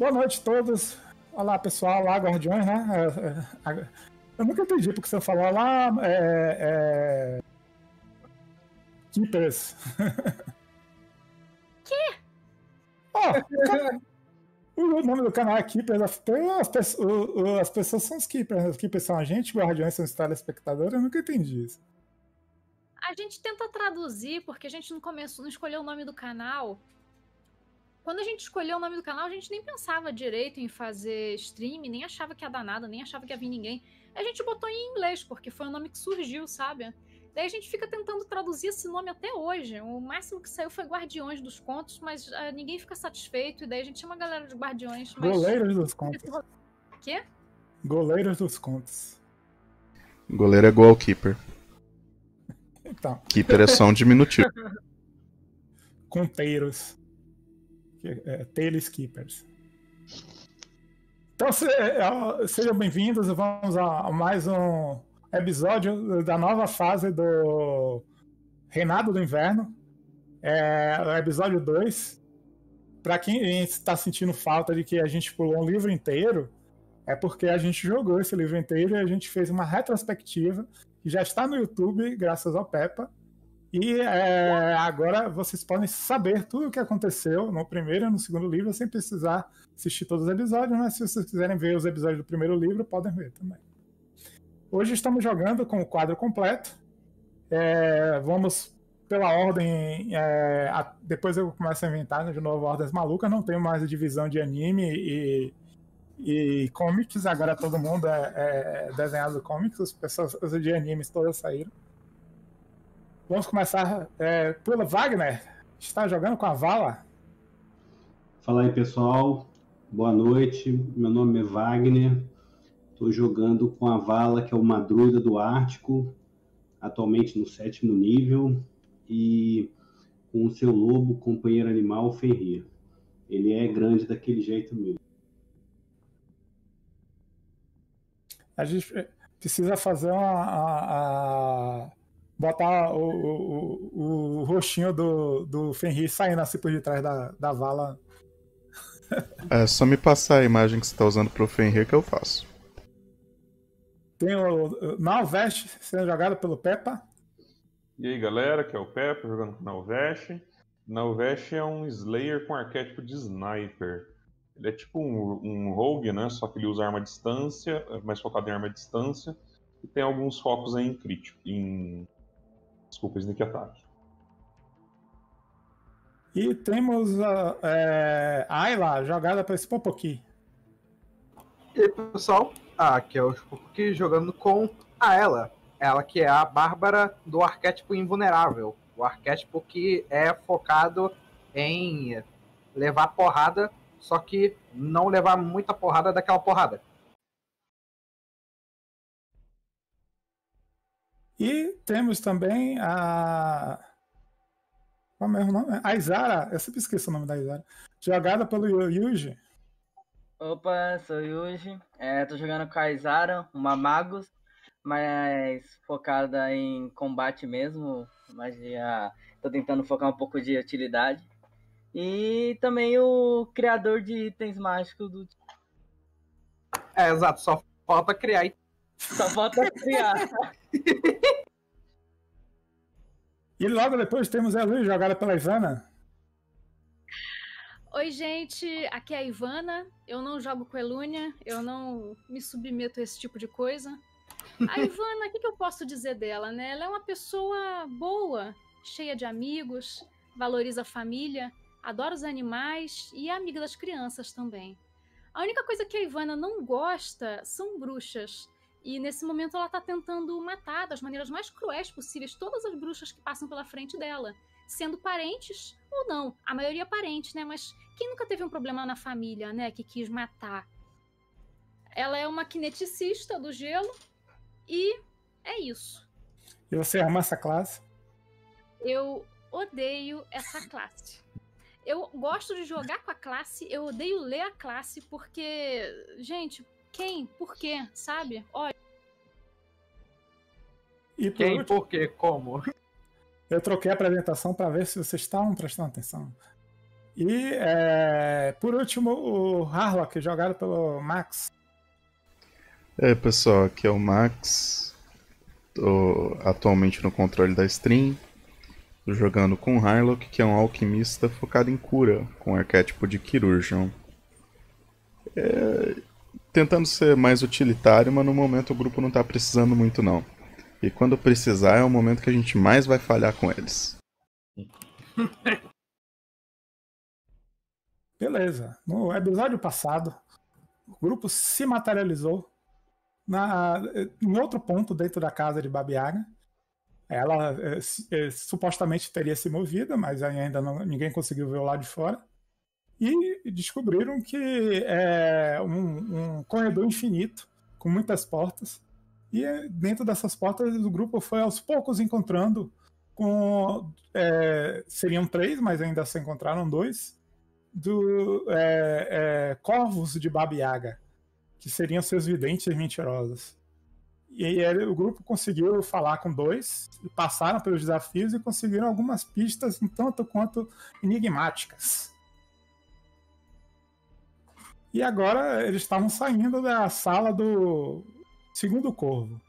Boa noite a todos. Olá, pessoal. Olá, Guardiões, né? Eu nunca entendi porque você falou lá. Keepers. Que? O nome do canal é Keepers of Pain. As pessoas são os Keepers. Os Keepers são a gente, os Guardiões são os telespectadores. Eu nunca entendi isso. A gente tenta traduzir porque a gente não escolheu o nome do canal. Quando a gente escolheu o nome do canal, a gente nem pensava direito em fazer stream, nem achava que ia dar nada, nem achava que ia vir ninguém. A gente botou em inglês, porque foi o nome que surgiu, sabe? Daí a gente fica tentando traduzir esse nome até hoje. O máximo que saiu foi Guardiões dos Contos, mas ninguém fica satisfeito, e daí a gente chama a galera de Guardiões. Mas... Goleiros dos Contos. Quê? Goleiros dos Contos. Goleiro é goalkeeper. Então. Keeper é só um diminutivo. Conteiros. Tails Keepers. Então, sejam bem-vindos. Vamos a mais um episódio da nova fase do Reinado do Inverno. O episódio 2. Para quem está sentindo falta de que a gente pulou um livro inteiro, é porque a gente jogou esse livro inteiro e a gente fez uma retrospectiva que já está no YouTube, graças ao Peppa. E agora vocês podem saber tudo o que aconteceu no primeiro e no segundo livro sem precisar assistir todos os episódios, mas se vocês quiserem ver os episódios do primeiro livro, podem ver também. Hoje estamos jogando com o quadro completo. Vamos pela ordem... depois eu começo a inventar de novo ordens malucas. Não tenho mais a divisão de anime e comics. Agora todo mundo é desenhado comics. As pessoas de animes todas saíram. Vamos começar pelo Wagner. Está jogando com a Vala? Fala aí, pessoal. Boa noite. Meu nome é Wagner. Estou jogando com a Vala, que é uma druida do Ártico, atualmente no 7º nível, e com o seu lobo, companheiro animal, Fenrir. Ele é grande daquele jeito mesmo. A gente precisa fazer botar o rostinho do Fenrir saindo assim por detrás da vala. É só me passar a imagem que você está usando pro Fenrir que eu faço. Tem o Nalvest sendo jogado pelo Peppa. E aí, galera, que é o Peppa jogando com o Nalvest. Nalvest é um Slayer com arquétipo de Sniper. Ele é tipo um rogue, né? Só que ele usa arma à distância, mais focado em arma à distância. E tem alguns focos aí em crítico, Desculpa, sneak attack. E temos a Ayla, jogada para esse Popoki. E aí, pessoal, aqui é o Popoki jogando com a Ela. Ela que é a Bárbara do arquétipo invulnerável. O arquétipo que é focado em levar porrada, só que não levar muita porrada daquela porrada. E temos também qual é o nome? A Izara. Eu sempre esqueço o nome da Izara. Jogada pelo Yuji. Opa, sou o Yuji. Tô jogando com a Izara, uma Magus, mas focada em combate mesmo. Magia. Tô tentando focar um pouco de utilidade. E também o criador de itens mágicos do... Exato, só falta criar. Só falta criar. E logo depois temos a Luiz, jogada pela Ivana. Oi, gente, aqui é a Ivana. Eu não jogo com a Elúnia, eu não me submeto a esse tipo de coisa. A Ivana, o que eu posso dizer dela, né? Ela é uma pessoa boa, cheia de amigos, valoriza a família, adora os animais e é amiga das crianças também. A única coisa que a Ivana não gosta são bruxas. E nesse momento ela tá tentando matar das maneiras mais cruéis possíveis todas as bruxas que passam pela frente dela. Sendo parentes ou não. A maioria é parente, né? Mas quem nunca teve um problema na família, né? Que quis matar? Ela é uma kineticista do gelo. E é isso. E você ama essa classe? Eu odeio essa classe. Eu gosto de jogar com a classe, eu odeio ler a classe, porque... Gente, quem? Por quê? Sabe? Olha. E quem? Por quê? Como? Eu troquei a apresentação para ver se vocês estavam prestando atenção. E, por último, o Harlock, jogado pelo Max. E aí, pessoal, aqui é o Max. Tô atualmente no controle da stream. Tô jogando com o Harlock, que é um alquimista focado em cura, com o arquétipo de Chirurgeon. Tentando ser mais utilitário, mas no momento o grupo não tá precisando muito não. E quando precisar é o momento que a gente mais vai falhar com eles. Beleza. No episódio passado, o grupo se materializou em outro ponto dentro da casa de Baba Yaga. Ela supostamente teria se movido, mas ainda ninguém conseguiu ver o lado de fora. E descobriram que é um corredor infinito, com muitas portas. E dentro dessas portas o grupo foi aos poucos encontrando seriam 3, mas ainda se encontraram 2 corvos de Baba Yaga, que seriam seus videntes mentirosos. E aí o grupo conseguiu falar com 2, passaram pelos desafios e conseguiram algumas pistas um tanto quanto enigmáticas. E agora eles estavam saindo da sala do segundo corvo.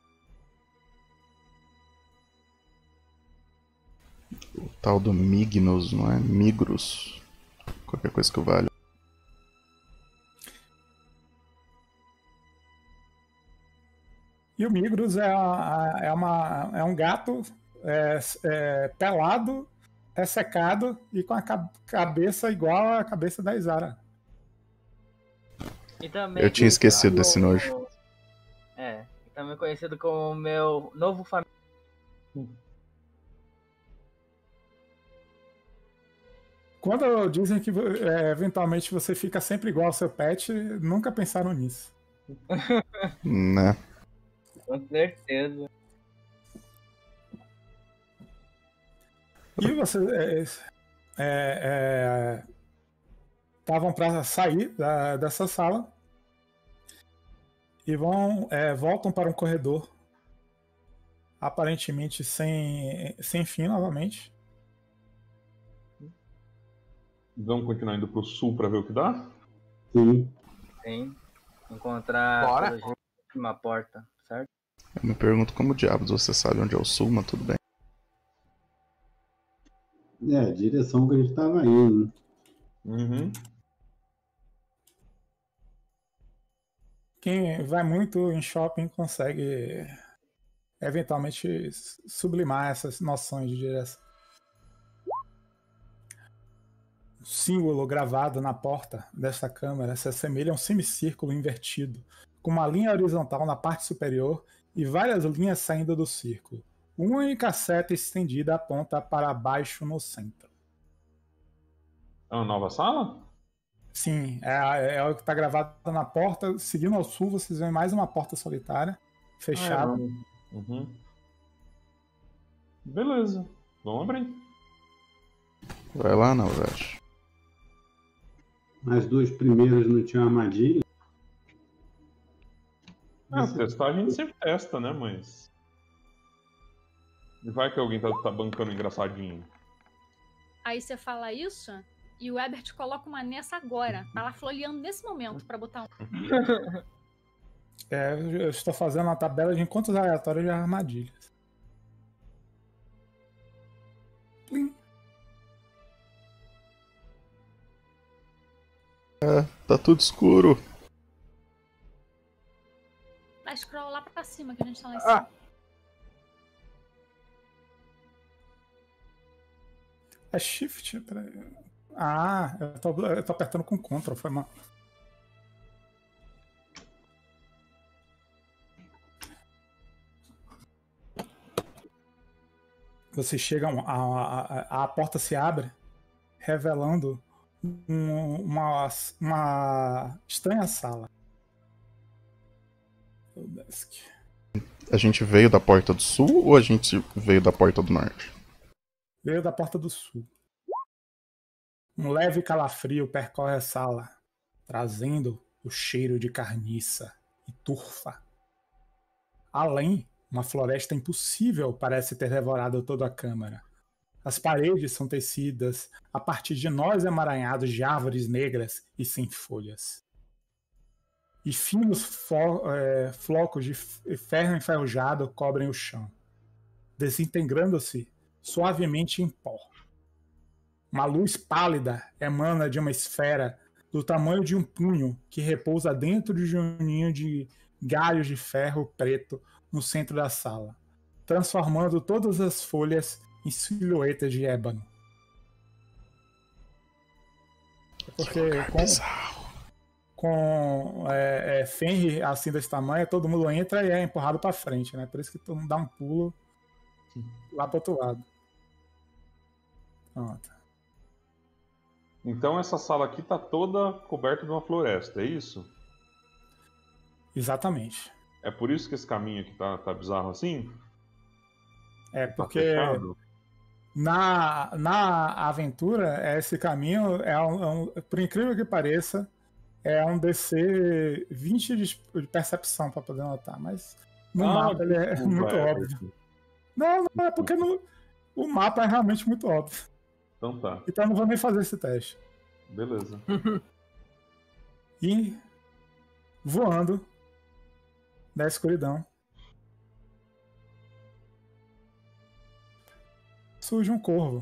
O tal do Mignos, não é? Migros. Qualquer coisa que valha. E o Migros é um gato pelado, ressecado e com a cabeça igual à cabeça da Izara. E também Eu tinha esquecido desse nojo. Também conhecido como meu novo familiar. Quando dizem que eventualmente você fica sempre igual ao seu pet, nunca pensaram nisso. Né? Com certeza. E vocês estavam para sair dessa sala e voltam para um corredor aparentemente sem fim novamente. Vamos continuar indo pro sul pra ver o que dá? Sim. Sim. Encontrar Bora. pelo jeito uma porta, certo? Eu me pergunto como diabos você sabe onde é o sul, mas tudo bem. A direção que a gente tava indo. Uhum. Quem vai muito em shopping consegue eventualmente sublimar essas noções de direção. O símbolo gravado na porta desta câmara se assemelha a um semicírculo invertido, com uma linha horizontal na parte superior e várias linhas saindo do círculo. Uma única seta estendida aponta para baixo no centro. É uma nova sala? Sim, é o que está gravado na porta. Seguindo ao sul, vocês veem mais uma porta solitária, fechada. Uhum. Beleza, vamos abrir. Vai lá, não, velho. As 2 primeiras não tinham armadilha. Testar a gente sempre testa, né? Mas. Vai que alguém tá bancando engraçadinho. Aí você fala isso e o Ebert coloca uma nessa agora. Tá lá floreando nesse momento pra botar um. Eu estou fazendo uma tabela de encontros aleatórios de armadilhas. Plim. Tá tudo escuro. Vai scroll lá pra cima que a gente tá lá em cima. É shift? Peraí. Eu tô apertando com Ctrl, foi mal. Vocês chegam, a porta se abre, revelando uma estranha sala. O desk. A gente veio da porta do sul ou a gente veio da porta do norte? Veio da porta do sul. Um leve calafrio percorre a sala, trazendo o cheiro de carniça e turfa. Além, uma floresta impossível parece ter devorado toda a câmara. As paredes são tecidas a partir de nós emaranhados de árvores negras e sem folhas. E finos flocos de ferro enferrujado cobrem o chão, desintegrando-se suavemente em pó. Uma luz pálida emana de uma esfera do tamanho de um punho que repousa dentro de um ninho de galhos de ferro preto no centro da sala, transformando todas as folhas em silhuetas de ébano. Porque com Fenrir assim desse tamanho, todo mundo entra e é empurrado para frente, né? Por isso que todo mundo dá um pulo lá pro outro lado. Pronto. Então essa sala aqui tá toda coberta de uma floresta, é isso? Exatamente. É por isso que esse caminho aqui tá bizarro assim? É, Tá porque fechado? na aventura, esse caminho por incrível que pareça, é um DC 20 de percepção para poder notar, mas no mapa ele é muito óbvio. Não, é porque o mapa é realmente muito óbvio. Então tá. Então não vou nem fazer esse teste. Beleza. E voando da escuridão surge um corvo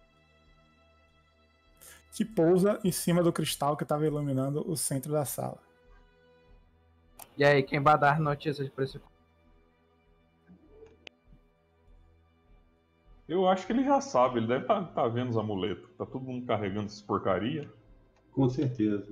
que pousa em cima do cristal que estava iluminando o centro da sala. E aí, quem vai dar notícias pra esse... Eu acho que ele já sabe, ele deve tá vendo os amuletos. Tá todo mundo carregando essas porcaria. Com certeza.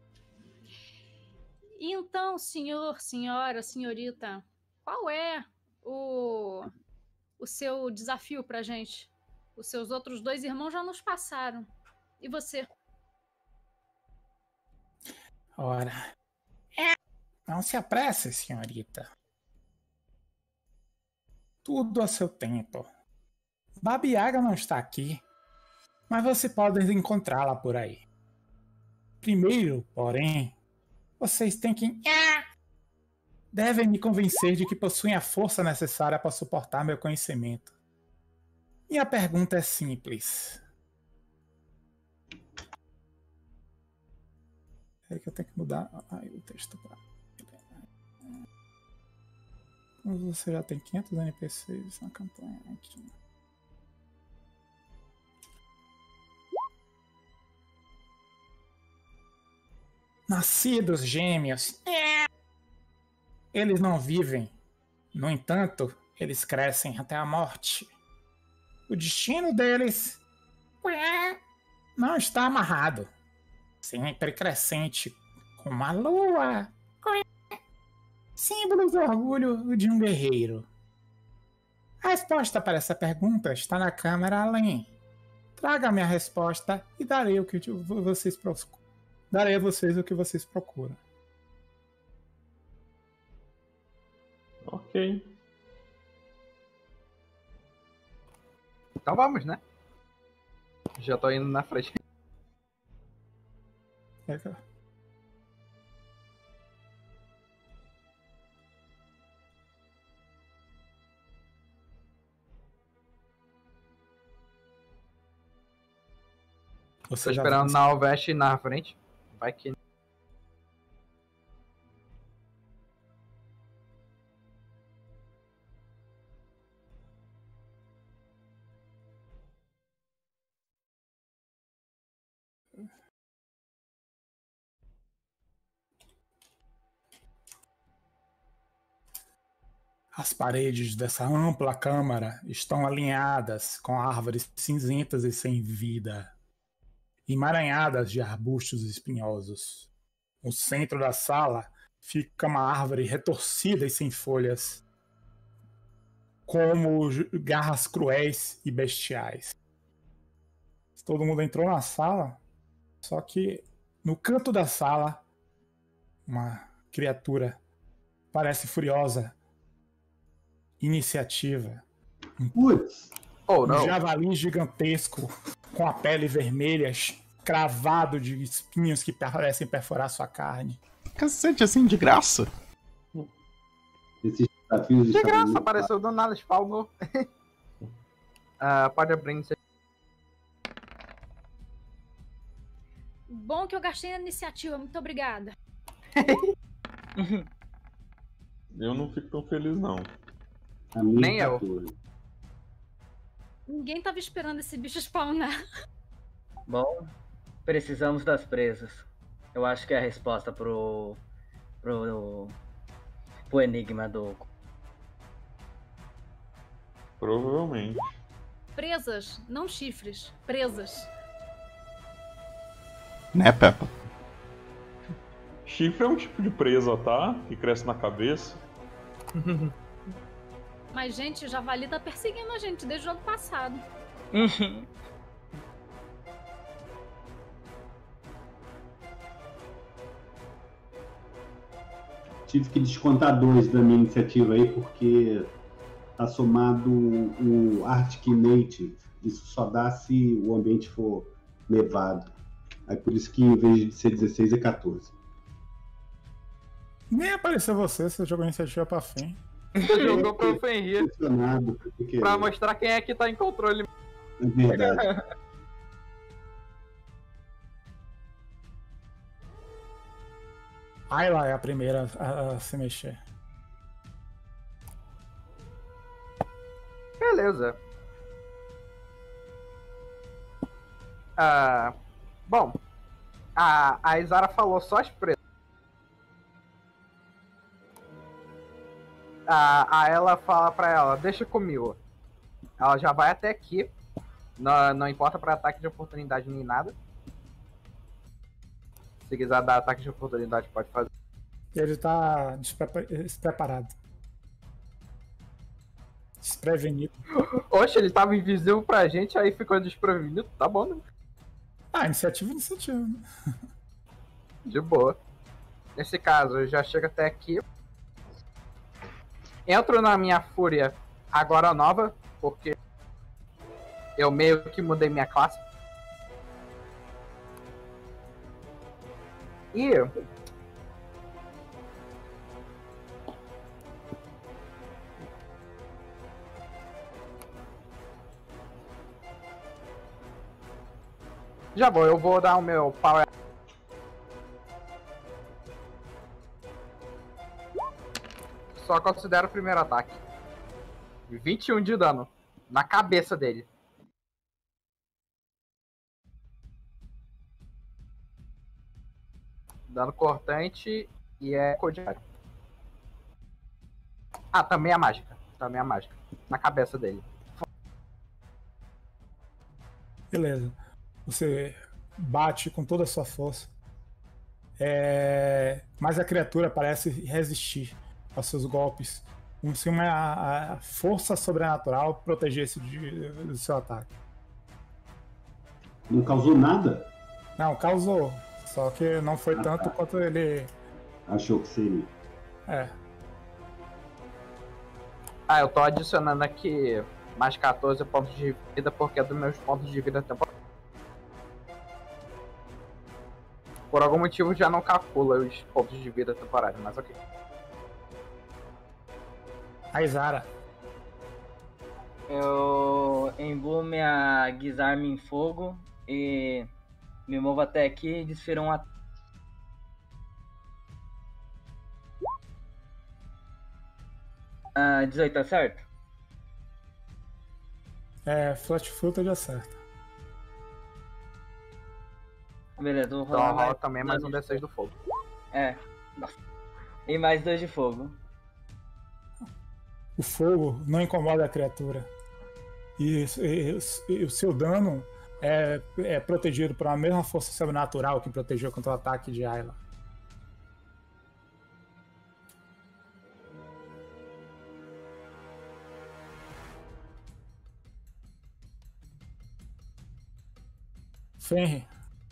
Então, senhor, senhora, senhorita, qual é o seu desafio pra gente? Os seus outros 2 irmãos já nos passaram. E você? Ora, não se apresse, senhorita. Tudo a seu tempo. Baba Yaga não está aqui, mas você pode encontrá-la por aí. Primeiro, porém, vocês têm que... devem me convencer de que possuem a força necessária para suportar meu conhecimento. Minha pergunta é simples. É que eu tenho que mudar o texto para... Você já tem 500 NPCs na campanha aqui. Nascidos gêmeos. Eles não vivem. No entanto, eles crescem até a morte. O destino deles não está amarrado. Sempre crescente, como a lua. Símbolo do orgulho de um guerreiro. A resposta para essa pergunta está na câmara além. Traga-me a resposta e darei o que vocês procuram. Darei a vocês o que vocês procuram. Ok. Então vamos, né? Já tô indo na frente. Tô esperando na Alveste na frente. Vai que... As paredes dessa ampla câmara estão alinhadas com árvores cinzentas e sem vida, emaranhadas de arbustos espinhosos. No centro da sala fica uma árvore retorcida e sem folhas, como garras cruéis e bestiais. Todo mundo entrou na sala, só que no canto da sala, uma criatura parece furiosa. Iniciativa. Oh, não. Um javali gigantesco com a pele vermelha, cravado de espinhos que parecem perfurar sua carne. Cacete, assim, de graça? Esses desafios de graça, apareceu do nada, spawnou. Pode abrir. Bom que eu gastei a iniciativa, muito obrigada. Eu não fico tão feliz, não. A minha Nem eu. 14. Ninguém tava esperando esse bicho spawnar. Bom, precisamos das presas. Eu acho que é a resposta pro enigma do... Provavelmente. Presas, não chifres. Presas. Né, Peppa? Chifre é um tipo de presa, tá? Que cresce na cabeça. Mas, gente, o javali tá perseguindo a gente desde o ano passado. Tive que descontar 2 da minha iniciativa aí, porque tá somado o Arctic Native. Isso só dá se o ambiente for nevado. Aí por isso que em vez de ser 16 é 14. Nem apareceu você jogou a iniciativa pra fim. Você jogou pro Fenrir Funcionado, porque pra mostrar quem é que tá em controle. é verdade. Ayla é a primeira a se mexer. Beleza. Bom, a Izara falou só as presas. A ela fala pra ela, deixa comigo. Ela já vai até aqui. Não importa pra ataque de oportunidade nem nada. Se quiser dar ataque de oportunidade, pode fazer. Ele tá despreparado. Desprevenido. Oxe, ele tava invisível pra gente, aí ficou desprevenido. Tá bom, né? Iniciativa. Né? De boa. Nesse caso, eu já chego até aqui. Entro na minha fúria agora nova, porque eu meio que mudei minha classe. E já vou, eu vou dar o meu power. Só considero o primeiro ataque. 21 de dano na cabeça dele. Dano cortante e é codiário. Também é mágica. Também é mágica. Na cabeça dele. Beleza. Você bate com toda a sua força. Mas a criatura parece resistir aos seus golpes. Como se uma força sobrenatural protegesse do seu ataque. Não causou nada? Não, causou. Só que não foi tanto quanto ele. Achou que seria. Eu tô adicionando aqui mais 14 pontos de vida porque é dos meus pontos de vida temporários. Por algum motivo já não calcula os pontos de vida temporários, mas ok. A Izara. Eu embuo minha guisarme em fogo e me movo até aqui e desfiro um ataque. Ah, 18, tá certo? Flat Footed acerta. Beleza, vou Então rolar rola também mais um D6 do fogo. Nossa. E mais 2 de fogo. O fogo não incomoda a criatura. E o seu dano é protegido por uma mesma força sobrenatural que protegeu contra o ataque de Ayla. Fenrir.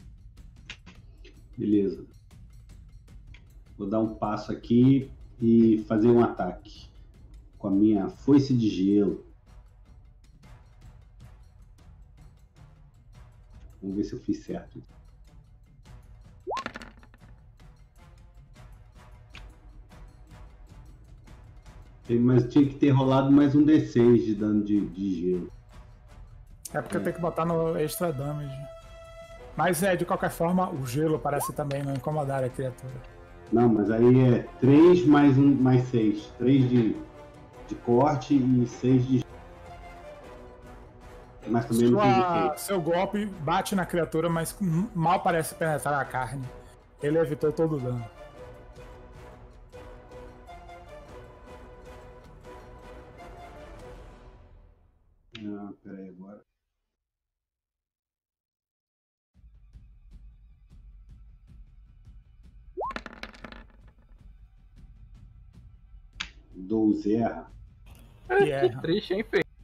Beleza. Vou dar um passo aqui e fazer um ataque com a minha foice de gelo. Vamos ver se eu fiz certo. Mas tinha que ter rolado mais um D6 de dano de gelo. É porque eu tenho que botar no extra damage. Mas de qualquer forma, o gelo parece também não incomodar a criatura. Não, mas aí é 3 mais 6. 3 de corte e 6 de. Mas também não tem efeito. Seu golpe bate na criatura, mas mal parece penetrar a carne. Ele evitou todo o dano. Ah, peraí agora. Doze erra. E Que erra. triste, hein, Fê?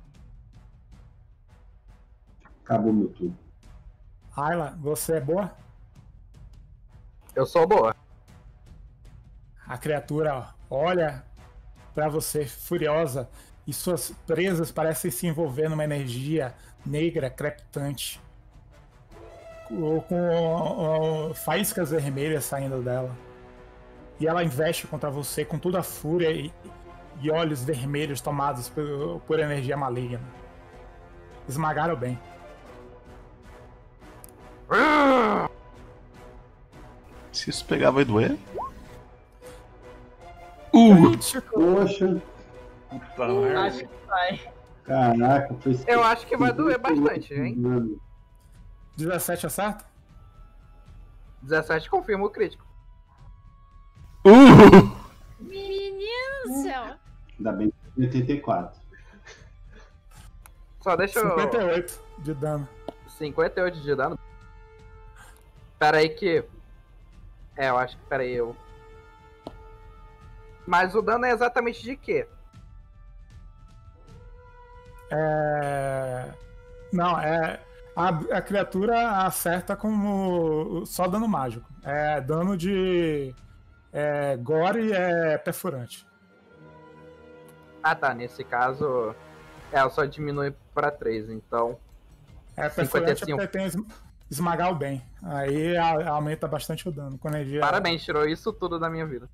Acabou meu turno. Ayla, você é boa? Eu sou boa. A criatura olha pra você furiosa e suas presas parecem se envolver numa energia negra crepitante, com faíscas vermelhas saindo dela. E ela investe contra você com toda a fúria e olhos vermelhos tomados por energia maligna. Esmagaram bem. Se isso pegar, vai doer? Poxa, Puta merda. Acho que vai. caraca, foi. Eu acho que vai doer bastante, hein? Mano, 17 acerta? 17 confirma o crítico. Menino do céu. ainda bem que foi 84. Só deixa eu... 58 de dano. 58 de dano. Pera aí que... eu acho que... Pera aí, eu... Mas o dano é exatamente de quê? Não, a criatura acerta como só dano mágico. É dano de gore e perfurante. Ah tá, nesse caso... ela só diminui pra 3, então... Perfurante 55. é porque tem esmagar o bem. Aí aumenta bastante o dano. Com energia... Parabéns, tirou isso tudo da minha vida.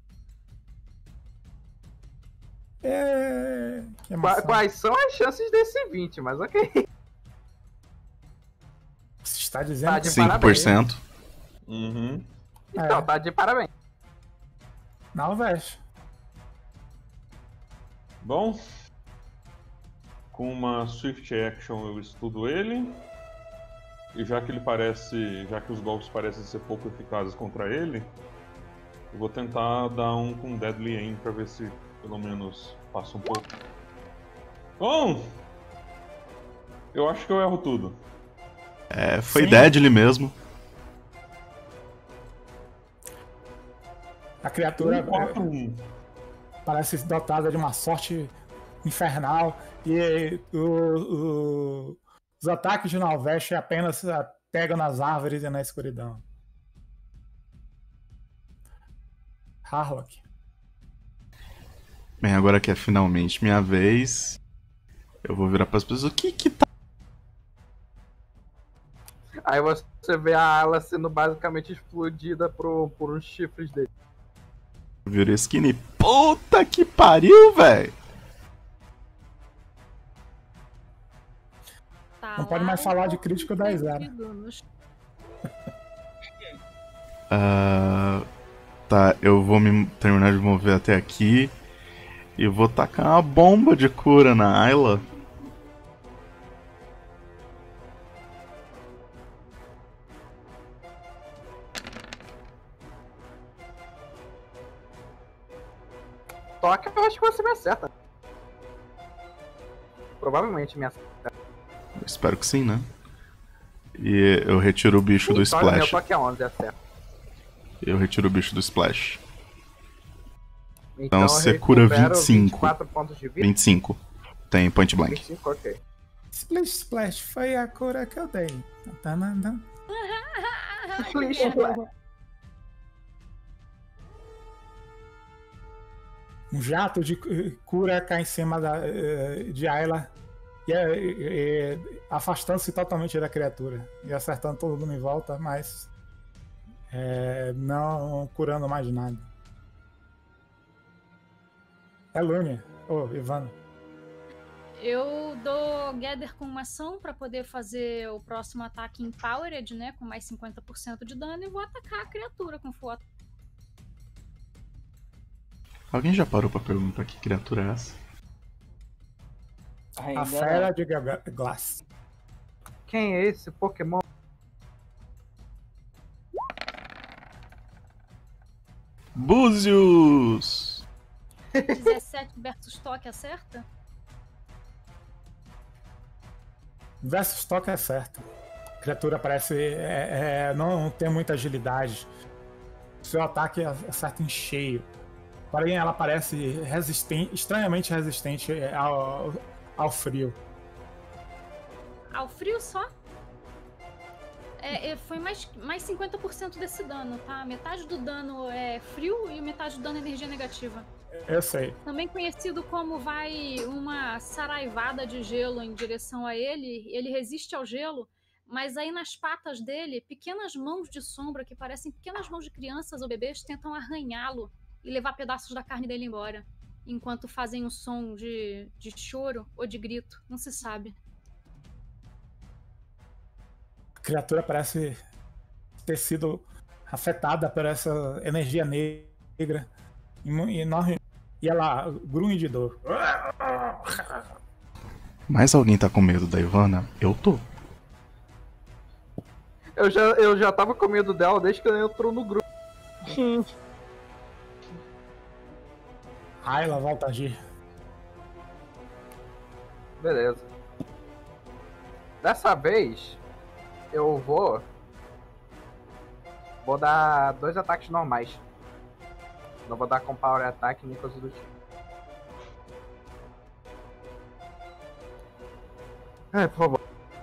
Que emoção. Quais são as chances desse 20? Mas ok. Você está dizendo Tá que de 5%. Uhum. Então, tá de parabéns. não veste. Bom, com uma Swift Action eu estudo ele. E já que os golpes parecem ser pouco eficazes contra ele, eu vou tentar dar um com Deadly Aim pra ver se pelo menos passa um pouco. Bom, eu acho que eu erro tudo. Foi Sim. Deadly mesmo. A criatura 4-1. parece dotada de uma sorte infernal e os ataques de Nalveste apenas pegam nas árvores e na escuridão. Harlock. Bem, agora que é finalmente minha vez, eu vou virar pras pessoas. O que tá. Aí você vê a ala sendo basicamente explodida por uns chifres dele. Virou skinny. Puta que pariu, velho! Tá Não pode lá mais um falar de pouco crítico da Isara. perdido no chão. Tá, eu vou terminar de mover até aqui. E vou tacar uma bomba de cura na Ayla. Toca, eu acho que você me acerta. Provavelmente me acerta. Eu espero que sim, né? E eu retiro o bicho do Meu Splash. toque é 11, acerta. Eu retiro o bicho do Splash. Então Então você eu cura recupero 25. 24 pontos de vida. 25. Tem point blank. 25, ok. Splish Splash foi a cura que eu dei. Tananã. Splish, Um jato de cura cai em cima de Ayla e afastando-se totalmente da criatura e acertando todo mundo em volta, mas não curando mais nada. É Lúnia. Ivana. Eu dou Gather com uma ação pra poder fazer o próximo ataque Empowered, né? Com mais 50% de dano e vou atacar a criatura com full ataque. Alguém já parou pra perguntar que criatura é essa? Ainda A fera de Glass. Quem é esse Pokémon? Búzios! 17 versus toque, acerta? Versus toque é certo. A criatura parece não ter muita agilidade. Seu ataque acerta em cheio. Porém, ela parece estranhamente resistente ao frio. Ao frio só? Foi mais 50% desse dano, tá? Metade do dano é frio e metade do dano é energia negativa. Eu sei. Também conhecido como vai uma saraivada de gelo em direção a ele. Ele resiste ao gelo, mas aí nas patas dele, pequenas mãos de sombra que parecem pequenas mãos de crianças ou bebês tentam arranhá-lo e levar pedaços da carne dele embora, enquanto fazem um som de choro ou de grito, não se sabe. A criatura parece ter sido afetada por essa energia negra enorme. E ela grunhe de dor. Mas alguém tá com medo da Ivana? Eu tô. Eu já tava com medo dela desde que ela entrou no grupo. Ela volta a agir. Beleza. Dessa vez, eu vou dar 2 ataques normais. Não vou dar com Power Attack nem coisa do tipo. Por favor.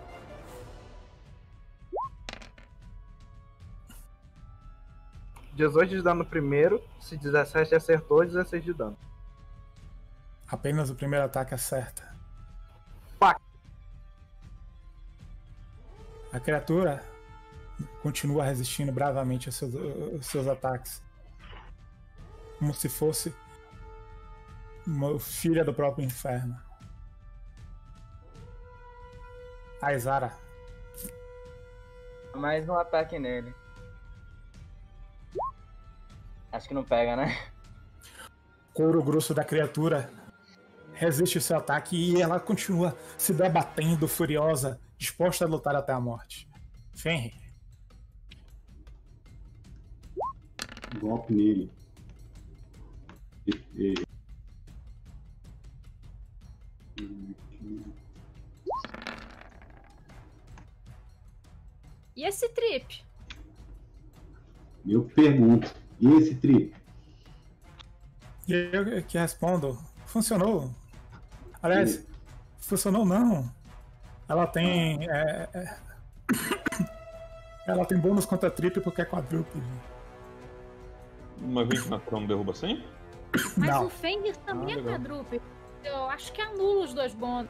$18 de dano no primeiro. Se 17 acertou, 16 de dano. Apenas o primeiro ataque acerta. Fuck. A criatura continua resistindo bravamente aos seus ataques. Como se fosse uma filha do próprio inferno. Aizara. Mais um ataque nele. Acho que não pega, né? O couro grosso da criatura resiste o seu ataque e ela continua se debatendo furiosa, disposta a lutar até a morte. Fenrir. Golpe nele. E esse trip? Eu pergunto, e esse trip? E eu que respondo, funcionou. Aliás, funcionou não. Ela tem ela tem bônus contra trip porque é quadrúpede. Uma vez que natural não derruba assim? Mas Não. o Fenrir também é legal. quadrúpede. Eu acho que anula os 2 bônus.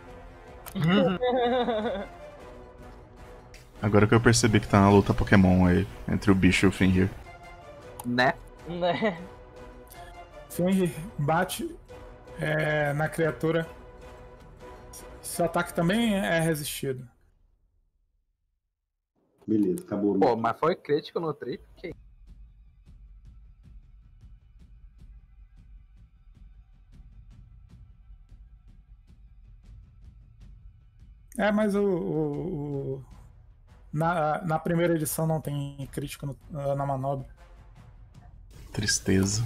Agora que eu percebi que tá na luta Pokémon aí, entre o bicho e o Fenrir. Né? Né? Fenrir bate na criatura. Seu ataque também é resistido. Beleza, acabou. Pô, mas foi crítico no trip? Que... Mas na primeira edição não tem crítico na manobra. Tristeza.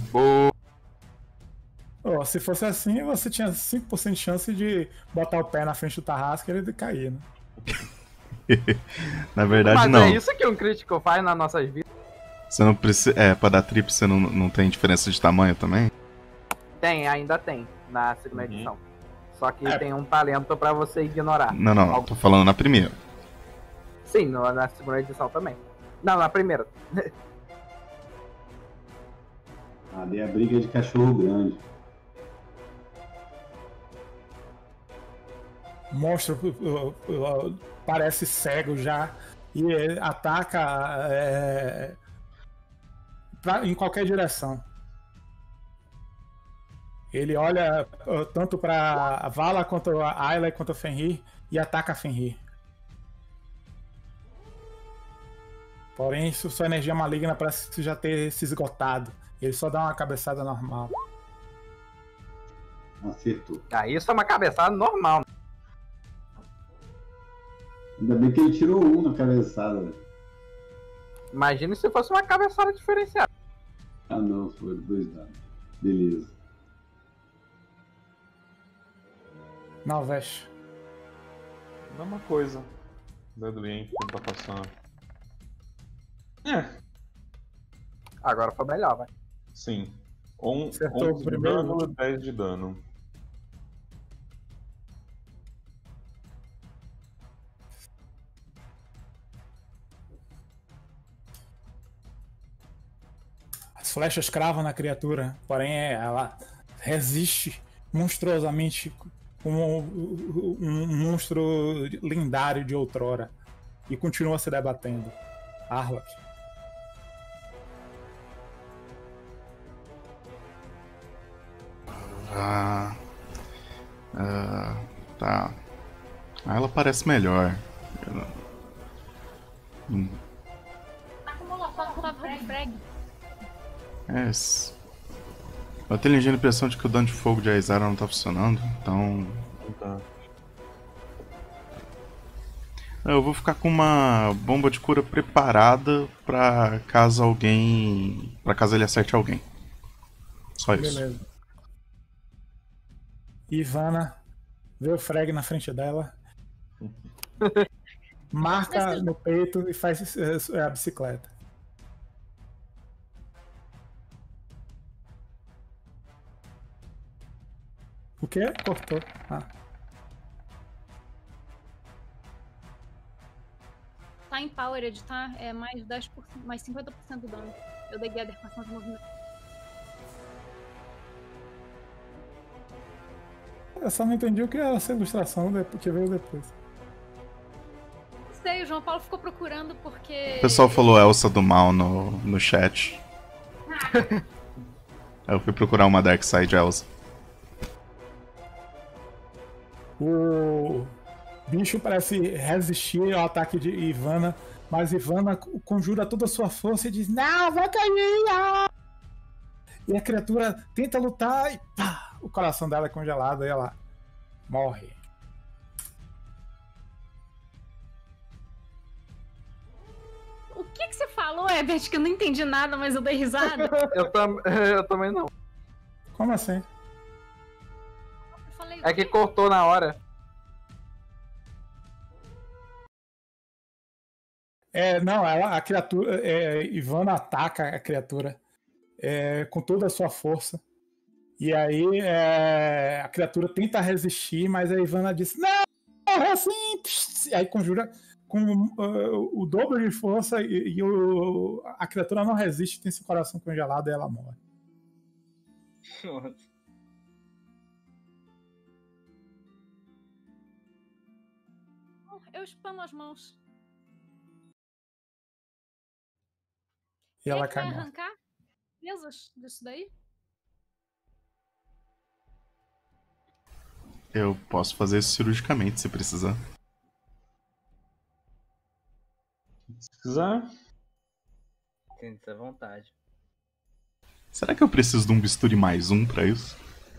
Se fosse assim, você tinha 5% de chance de botar o pé na frente do Tarrasque e ele cair, né? Na verdade, Mas não. é isso que um crítico faz nas nossas vidas. Você não precisa. Pra dar trip você não tem diferença de tamanho também? Ainda tem, na segunda edição. Só que tem um talento pra você ignorar. Não, tô falando na primeira. Sim, na segunda edição também. Não, na primeira. Daí a briga de cachorro grande. O monstro parece cego já e ataca em qualquer direção. Ele olha tanto para a Vala quanto a Ayla quanto a Fenrir e ataca a Fenrir. Porém, sua energia maligna parece já ter se esgotado. Ele só dá uma cabeçada normal. Acertou. Isso é uma cabeçada normal. Ainda bem que ele tirou um na cabeçada. Imagina se fosse uma cabeçada diferenciada. Ah não, foi 2 dados. Beleza. Não, Vesh. Dá uma coisa. Deadly que não tá passando. Agora foi melhor, vai. Sim. Acertou 11 o de primeiro. dano e 10 de dano. As flechas cravam na criatura, porém ela resiste monstruosamente como um monstro lendário de outrora e continua se debatendo. Arlok. Tá. Ela parece melhor. Eu tenho ligeira impressão de que o dano de fogo de Aizara não tá funcionando, então. Tá. Eu vou ficar com uma bomba de cura preparada pra caso alguém. Pra caso ele acerte alguém. Só isso. Beleza. Ivana vê o Freg na frente dela. Marca no peito e faz a bicicleta. O quê? Cortou. Tá em Powered, tá? É mais 10%, mais 50% do dano. Eu dei Gather com ação de movimento. Eu só não entendi o que era essa ilustração que veio depois. Não sei, o João Paulo ficou procurando porque... O pessoal falou Elsa do Mal no chat. Eu fui procurar uma Darkseid Elsa. O bicho parece resistir ao ataque de Ivana, mas Ivana conjura toda a sua força e diz: "Não, vai cair!" E a criatura tenta lutar e pá, o coração dela é congelado e ela morre. O que você falou, Herbert? Que eu não entendi nada, mas eu dei risada. Eu também não. Como assim? Eu falei, É que cortou na hora. Não, a criatura. Ivana ataca a criatura com toda a sua força. E aí a criatura tenta resistir, mas a Ivana diz: "Não, é assim!" E aí conjura com o dobro de força e a criatura não resiste, tem esse coração congelado e ela morre. Nossa. eu espano as mãos. E ela Quem vai cai morta. arrancar presas disso daí? Eu posso fazer isso cirurgicamente se precisar. Se quiser. Sinta-se à vontade. Será que eu preciso de um bisturi mais um pra isso?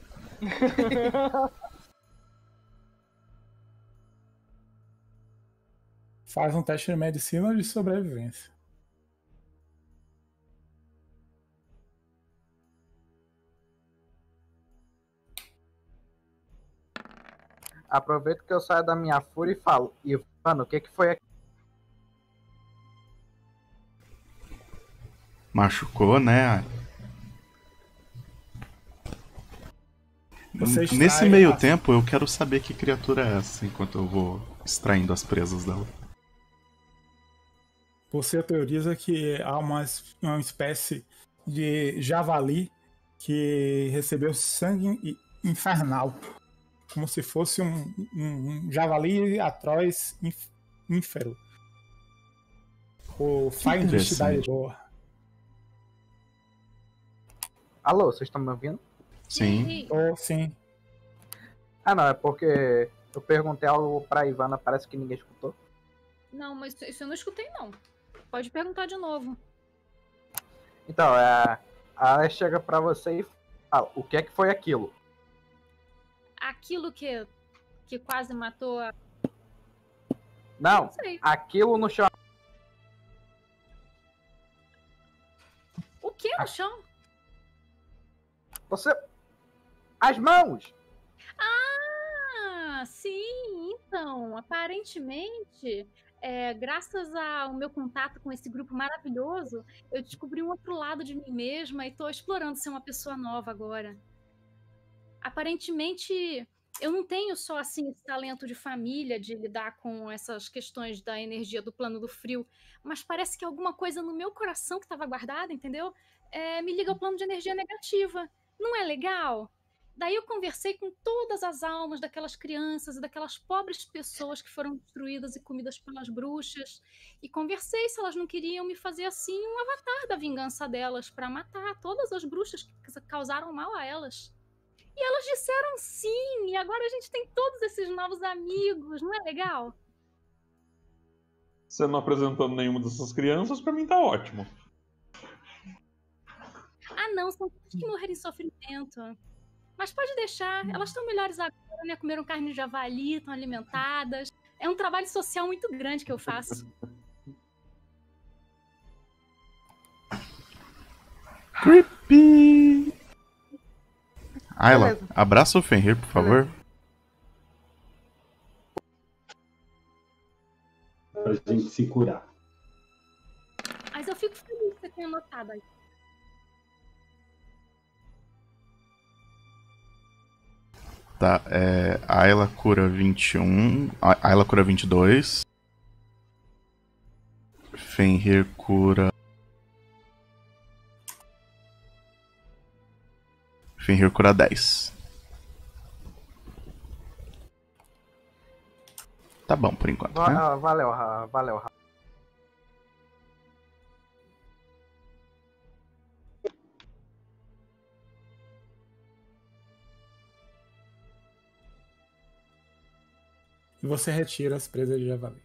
Faz um teste de medicina ou de sobrevivência. Aproveito que eu saio da minha fúria e falo: Ivana, o que foi aqui? Machucou, né? Nesse meio tempo, eu quero saber que criatura é essa, enquanto eu vou extraindo as presas dela. Você teoriza que há uma espécie de javali que recebeu sangue infernal. Como se fosse um javali atroz ínfero. O Find da boa. Alô, vocês estão me ouvindo? Sim. Oh, sim. Ah, não, é porque eu perguntei algo pra Ivana, parece que ninguém escutou. Não, mas isso eu não escutei, não. Pode perguntar de novo. Então, ela chega pra você e fala, o que é que foi aquilo? Aquilo que quase matou a... Não, Não sei. aquilo no chão. O que no chão? Você... As mãos! Ah, sim, então, aparentemente, graças ao meu contato com esse grupo maravilhoso, eu descobri um outro lado de mim mesma e estou explorando ser uma pessoa nova agora. Aparentemente, eu não tenho só assim esse talento de família de lidar com essas questões da energia do plano do frio, mas parece que alguma coisa no meu coração que estava guardada, entendeu? Me liga ao plano de energia negativa. Não é legal? Daí eu conversei com todas as almas daquelas crianças e daquelas pobres pessoas que foram destruídas e comidas pelas bruxas. E conversei se elas não queriam me fazer assim um avatar da vingança delas para matar todas as bruxas que causaram mal a elas. E elas disseram sim, e agora a gente tem todos esses novos amigos, não é legal? Você não apresentando nenhuma dessas crianças, pra mim tá ótimo. Ah, não, são todas que morreram em sofrimento. Mas pode deixar, elas estão melhores agora, né? Comeram carne de javali, estão alimentadas. É um trabalho social muito grande que eu faço. Creepy! Ayla, Beleza. abraça o Fenrir, por favor. Pra gente se curar. Mas eu fico feliz que você tenha notado aí. Tá, Ayla cura 21. Ayla cura 22. Fenrir cura. Fenrir cura 10. Tá bom por enquanto, né? Valeu. E você retira as presas de javali.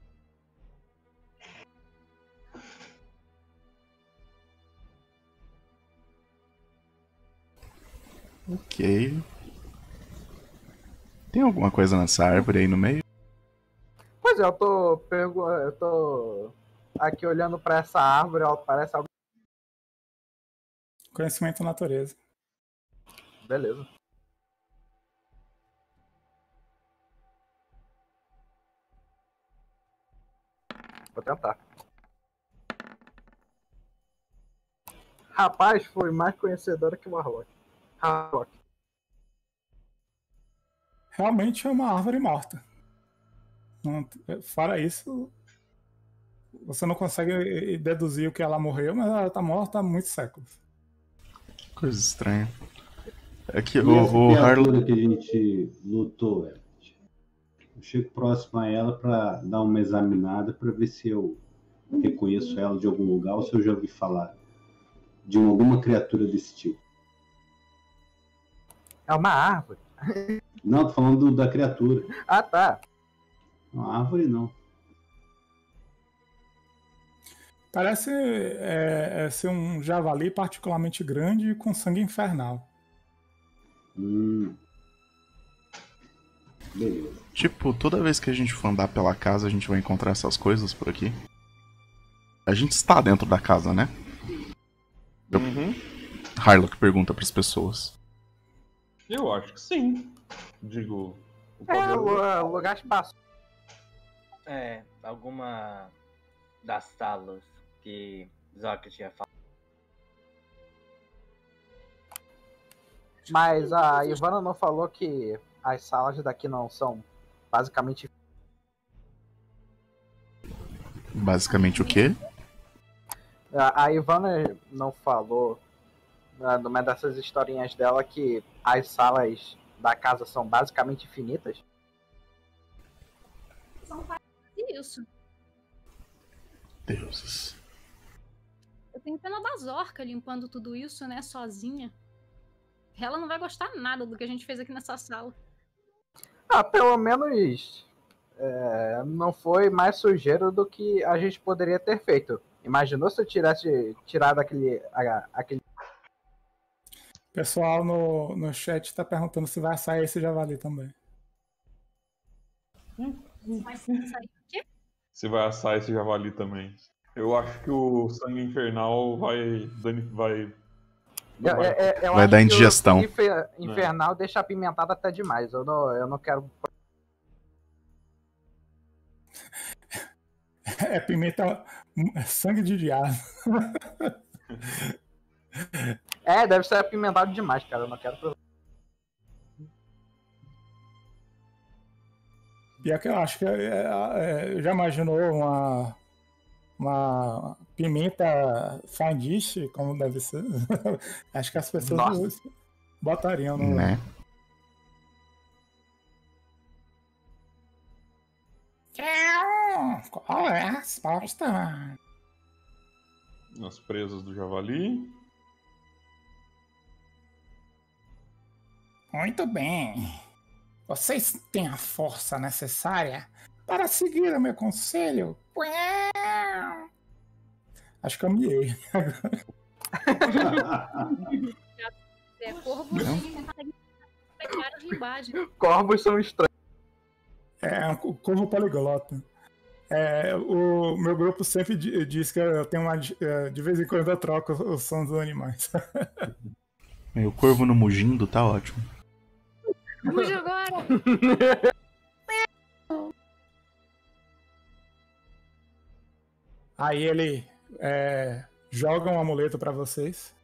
Ok. Tem alguma coisa nessa árvore aí no meio? Pois é, eu tô aqui olhando pra essa árvore, ela parece algo... Conhecimento da natureza. Beleza. Vou tentar. Rapaz, foi mais conhecedora que o Warlock. Realmente é uma árvore morta. Fora isso, você não consegue deduzir o que ela morreu, mas ela tá morta há muitos séculos. Coisa estranha. É que E essa o Harlow. criatura que a gente lutou, Elliot? Eu chego próximo a ela pra dar uma examinada pra ver se eu reconheço ela de algum lugar ou se eu já ouvi falar de alguma criatura desse tipo. É uma árvore. Não, tô falando da criatura. Ah, tá. Não, árvore não. Parece ser um javali particularmente grande e com sangue infernal. Beleza. Tipo, toda vez que a gente for andar pela casa, a gente vai encontrar essas coisas por aqui. A gente está dentro da casa, né? Harlock pergunta pras pessoas. Eu acho que sim. Digo. O lugar espaço. Alguma das salas que Zoka tinha falado. Mas a Ivana não falou que as salas daqui não são basicamente... Basicamente o quê? A Ivana não falou, numa dessas historinhas dela, que as salas da casa são basicamente infinitas? São quase isso. Ela não vai gostar nada do que a gente fez aqui nessa sala. Pelo menos não foi mais sujeiro do que a gente poderia ter feito. Imaginou se eu tivesse tirado aquele... O pessoal no chat tá perguntando se vai sair esse javali também. Mas sair o quê? Se vai assar esse javali também. Eu acho que o sangue infernal vai Eu Vai acho dar que indigestão. o infernal deixa apimentado até demais. Eu não quero... É pimenta, sangue de diabo. Deve ser apimentado demais, cara. Eu não quero provar. Pior que eu acho que já imaginou uma pimenta fine dish, como deve ser? Acho que as pessoas botariam no... Né? Qual é a resposta? As presas do javali. Muito bem. Vocês têm a força necessária para seguir o meu conselho? Acho que eu miei. Corvos conseguem pegar as linguagens. Corvos são estranhos. É um corvo poliglota. O meu grupo sempre diz que eu tenho de vez em quando eu troco os sons dos animais. O corvo no mugindo tá ótimo. Muge agora! Aí ele joga um amuleto pra vocês.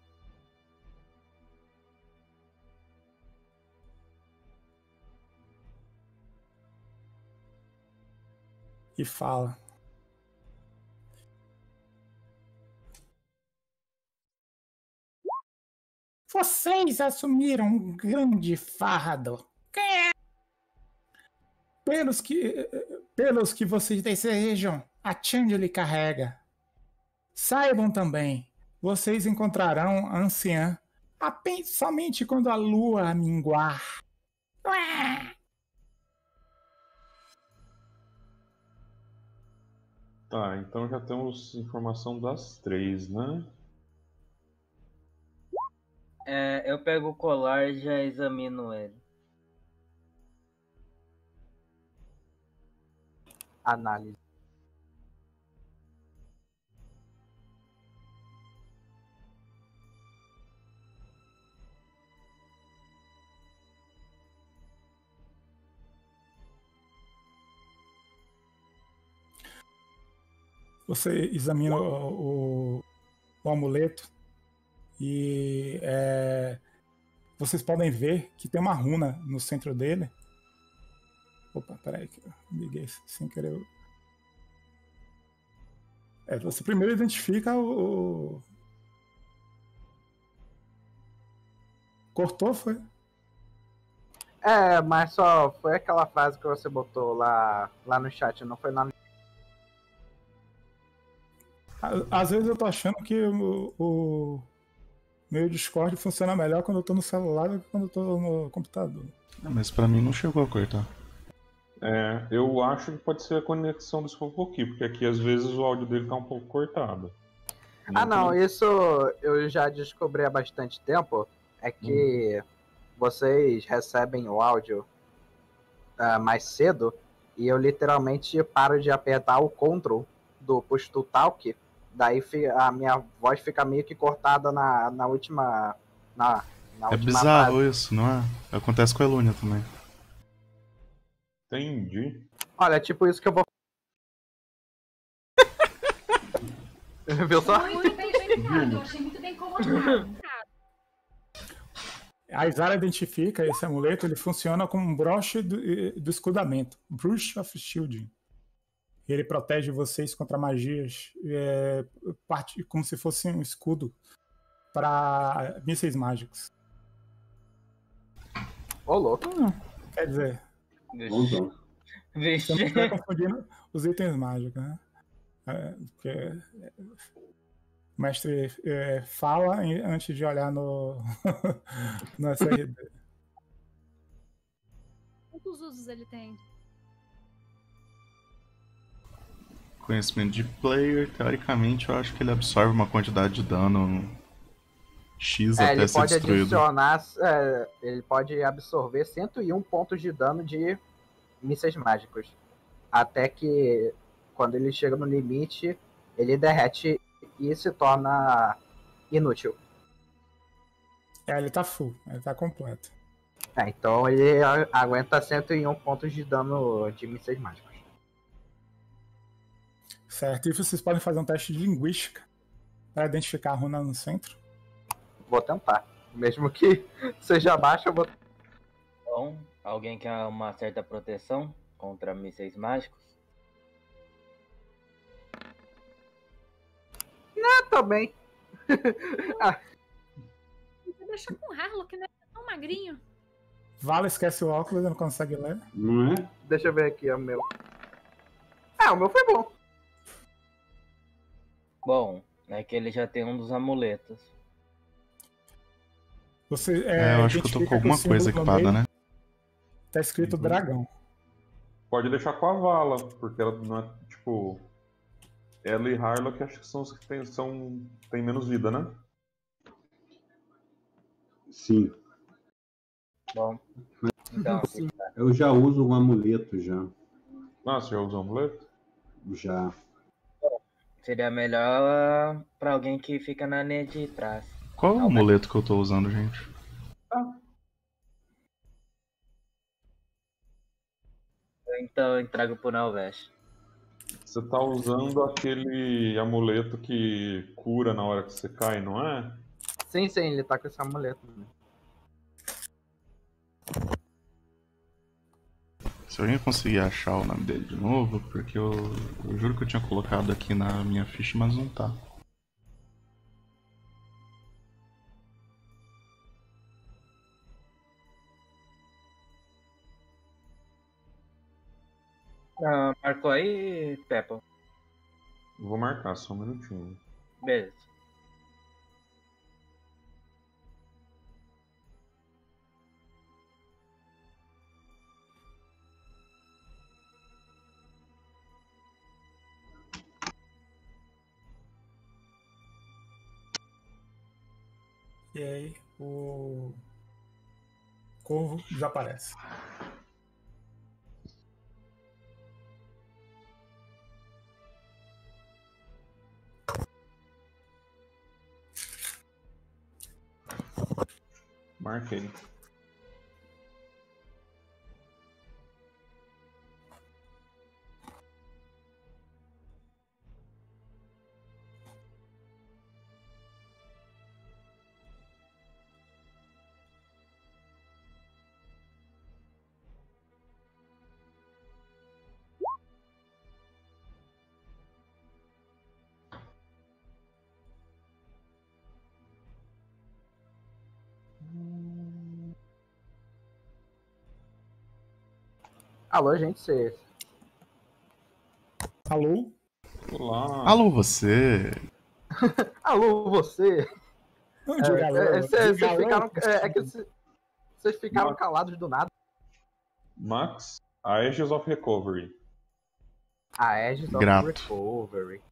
E fala. Vocês assumiram um grande fardo. Pelos que vocês desejam, a Change lhe carrega. Saibam também, vocês encontrarão a anciã somente quando a lua minguar. Tá, então já temos informação das 3, né? Eu pego o colar e já examino ele. Análise. Você examina o amuleto e vocês podem ver que tem uma runa no centro dele. Opa, peraí, que eu liguei sem querer. Você primeiro identifica o... Cortou, foi? Mas só foi aquela frase que você botou lá no chat, não foi lá no... Às vezes eu tô achando que o meu Discord funciona melhor quando eu tô no celular do que quando eu tô no computador. Mas pra mim não chegou a cortar. Eu acho que pode ser a conexão do Spopoki, porque aqui às vezes o áudio dele tá um pouco cortado. Não, isso eu já descobri há bastante tempo. É que vocês recebem o áudio mais cedo e eu literalmente paro de apertar o Ctrl do Push to Talk. Daí a minha voz fica meio que cortada na última. Na É última bizarro frase. isso, não é? Acontece com a Elúnia também. Entendi. Olha, é tipo isso que eu vou. Viu só? Muito bem explicado, eu achei muito bem colocado. A Isara identifica esse amuleto, ele funciona como um broche do escudamento. Brush of Shielding. Ele protege vocês contra magias, como se fosse um escudo para mísseis mágicos. Ô, louco. Quer dizer, Bonzão. você não está confundindo os itens mágicos, né? Porque O mestre fala antes de olhar no, no SRD. Quantos usos ele tem? Conhecimento de player, teoricamente eu acho que ele absorve uma quantidade de dano X até Ele ser pode destruído. adicionar. Ele pode absorver 101 pontos de dano de mísseis mágicos. Até que quando ele chega no limite, ele derrete e se torna inútil. Ele tá full, ele tá completo. Então ele aguenta 101 pontos de dano de mísseis mágicos. Certo, e vocês podem fazer um teste de linguística para identificar a runa no centro. Vou tentar. Mesmo que seja baixa, eu vou. Então, alguém quer uma certa proteção contra mísseis mágicos? Também. Você deixa com o Harlock, né? É tão magrinho. Vala esquece o óculos e não consegue ler. Não é? Deixa eu ver aqui o meu. O meu foi bom. Bom, é que ele já tem um dos amuletos. Você eu acho que eu tô com alguma coisa equipada, né? Tá escrito dragão. Pode deixar com a Vala, porque ela não é, tipo... Ela e Harlock acho que são os que tem menos vida, né? Sim. Bom, então, Eu já uso um amuleto já. Ah, você já usou o amuleto? Já. seria melhor pra alguém que fica na linha de trás. Qual é o amuleto que eu tô usando, gente? Então eu entrego pro Nelvest. Você tá usando aquele amuleto que cura na hora que você cai, não é? Sim, ele tá com esse amuleto. Se alguém conseguir achar o nome dele de novo, porque eu juro que eu tinha colocado aqui na minha ficha, mas não tá. Marcou aí, Peppa? Vou marcar só um minutinho. Beleza. E aí o corvo desaparece. Marquei. Alô, gente, você. Alô? Olá. Alô, você! Alô, você! Não diga alô. Vocês Diga alô. ficaram. É que vocês ficaram calados do nada. Max, Aegis of Recovery. A Aegis of Grato. Recovery.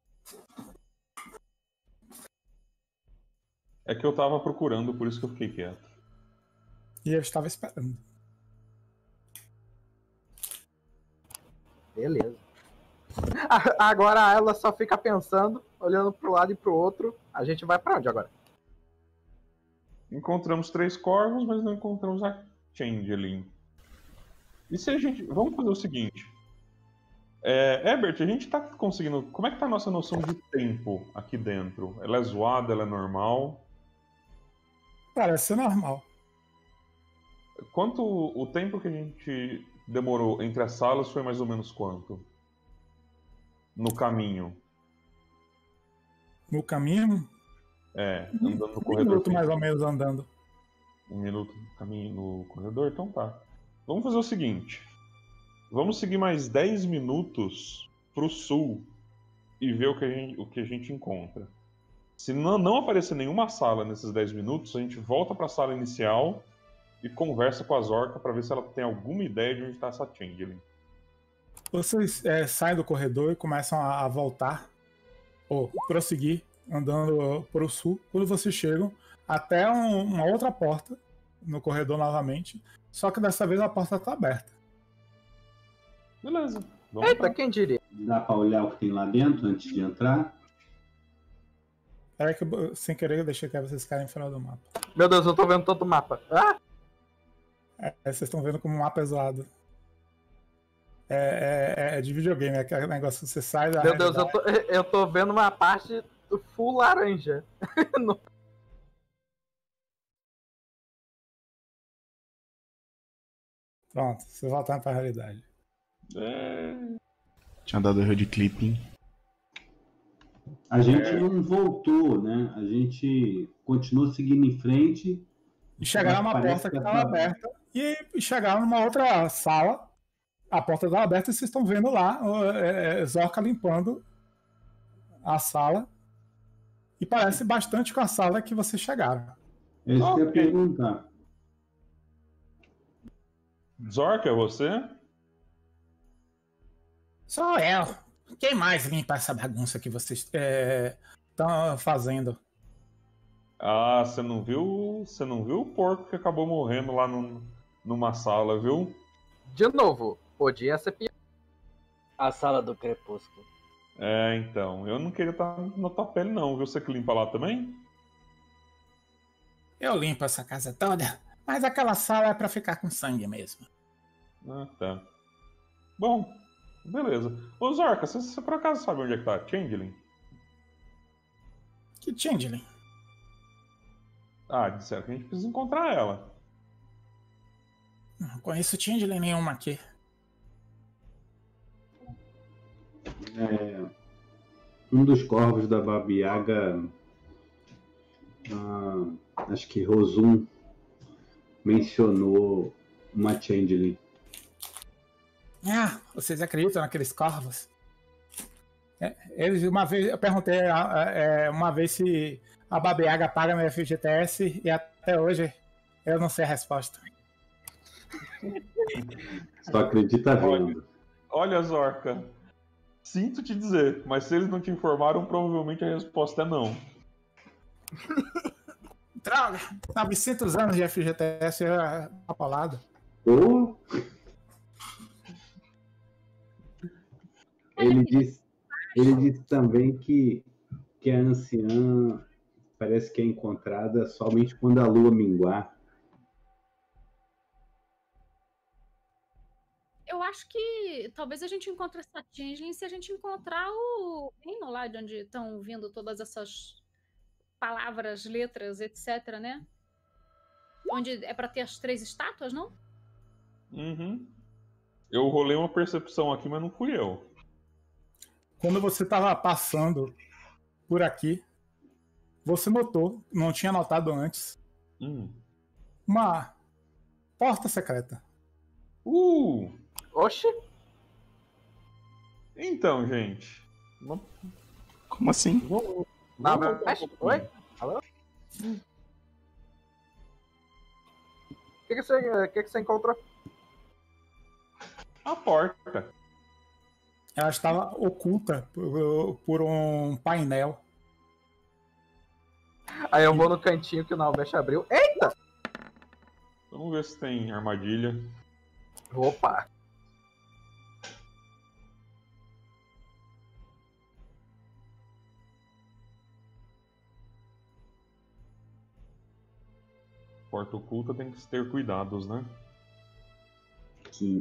É que eu tava procurando, por isso que eu fiquei quieto. E eu estava esperando. Beleza. Agora ela só fica pensando, olhando pro lado e pro outro. A gente vai pra onde agora? Encontramos 3 corvos, mas não encontramos a Changeling. E se a gente... Vamos fazer o seguinte. Herbert, a gente tá conseguindo... Como é que tá a nossa noção de tempo aqui dentro? Ela é zoada, ela é normal? Parece ser normal. Quanto o tempo que a gente demorou entre as salas foi mais ou menos quanto? No caminho? No caminho, Andando no um corredor. minuto mais ou menos andando. 1 minuto no caminho no corredor? Então tá. Vamos fazer o seguinte. Vamos seguir mais 10 minutos pro sul e ver o que a gente encontra. Se não aparecer nenhuma sala nesses 10 minutos, a gente volta para a sala inicial e conversa com a Zorka para ver se ela tem alguma ideia de onde está essa Changeling. Vocês saem do corredor e começam a voltar, ou prosseguir, andando para o sul. Quando vocês chegam até uma outra porta no corredor novamente, só que dessa vez a porta está aberta. Beleza. Vamos Eita, lá. quem diria? Dá pra olhar o que tem lá dentro antes de entrar? É que sem querer eu deixei que vocês caírem fora do mapa. Meu Deus, eu tô vendo todo o mapa. Ah! Vocês estão vendo como o mapa é zoado. É de videogame, é aquele negócio que você sai da Meu Deus, realidade. eu tô vendo uma parte full laranja. Pronto, você voltar pra realidade. Tinha dado erro de clipping. A gente não voltou, né? A gente continuou seguindo em frente. E chegaram numa Parece porta que que estava aberta e chegaram numa outra sala. A porta estava aberta e vocês estão vendo lá Zorka limpando a sala. E parece bastante com a sala que vocês chegaram. É isso que eu ia Ok. perguntar. Zorka, é você? Sou eu. Quem mais limpa essa bagunça que vocês estão fazendo? Ah, você não viu o porco que acabou morrendo lá numa sala, viu? De novo, podia ser pior. A sala do crepúsculo. É, então. Eu não queria estar na tua pele, não. Viu? Você que limpa lá também? Eu limpo essa casa toda, mas aquela sala é pra ficar com sangue mesmo. Ah, tá. Bom, beleza. Ô, Zorka, você por acaso sabe onde é que tá a Changeling? Que Changeling? Ah, disseram que a gente precisa encontrar ela. Não conheço Changeling nenhuma aqui. Um dos corvos da Baba Yaga, acho que Rosum, mencionou uma Changeling. Ah, vocês acreditam naqueles corvos? Eles, uma vez, eu perguntei uma vez se a Baba Yaga paga meu FGTS e até hoje eu não sei a resposta. Só acredita vendo. Olha, Zorka, sinto te dizer, mas se eles não te informaram, provavelmente a resposta é não. Droga! 900 anos de FGTS é apalado. Ou ele disse também que a anciã parece que é encontrada somente quando a lua minguar. Eu acho que talvez a gente encontre essa Changeling se a gente encontrar o reino lá de onde estão vindo todas essas palavras, letras, etc, né? Onde é pra ter as 3 estátuas, não? Uhum. Eu rolei uma percepção aqui, mas não fui eu. Quando você estava passando por aqui, você notou, não tinha notado antes, uma porta secreta. Oxi. Então, gente. Como assim? Vamos Não, voltar mas... um pouquinho. Oi? Alô? O que você encontrou? A porta. Ela estava oculta por um painel. Aí eu vou no cantinho que o Nalveste abriu. Eita! Vamos ver se tem armadilha. Opa! Porta oculta tem que ter cuidados, né? Que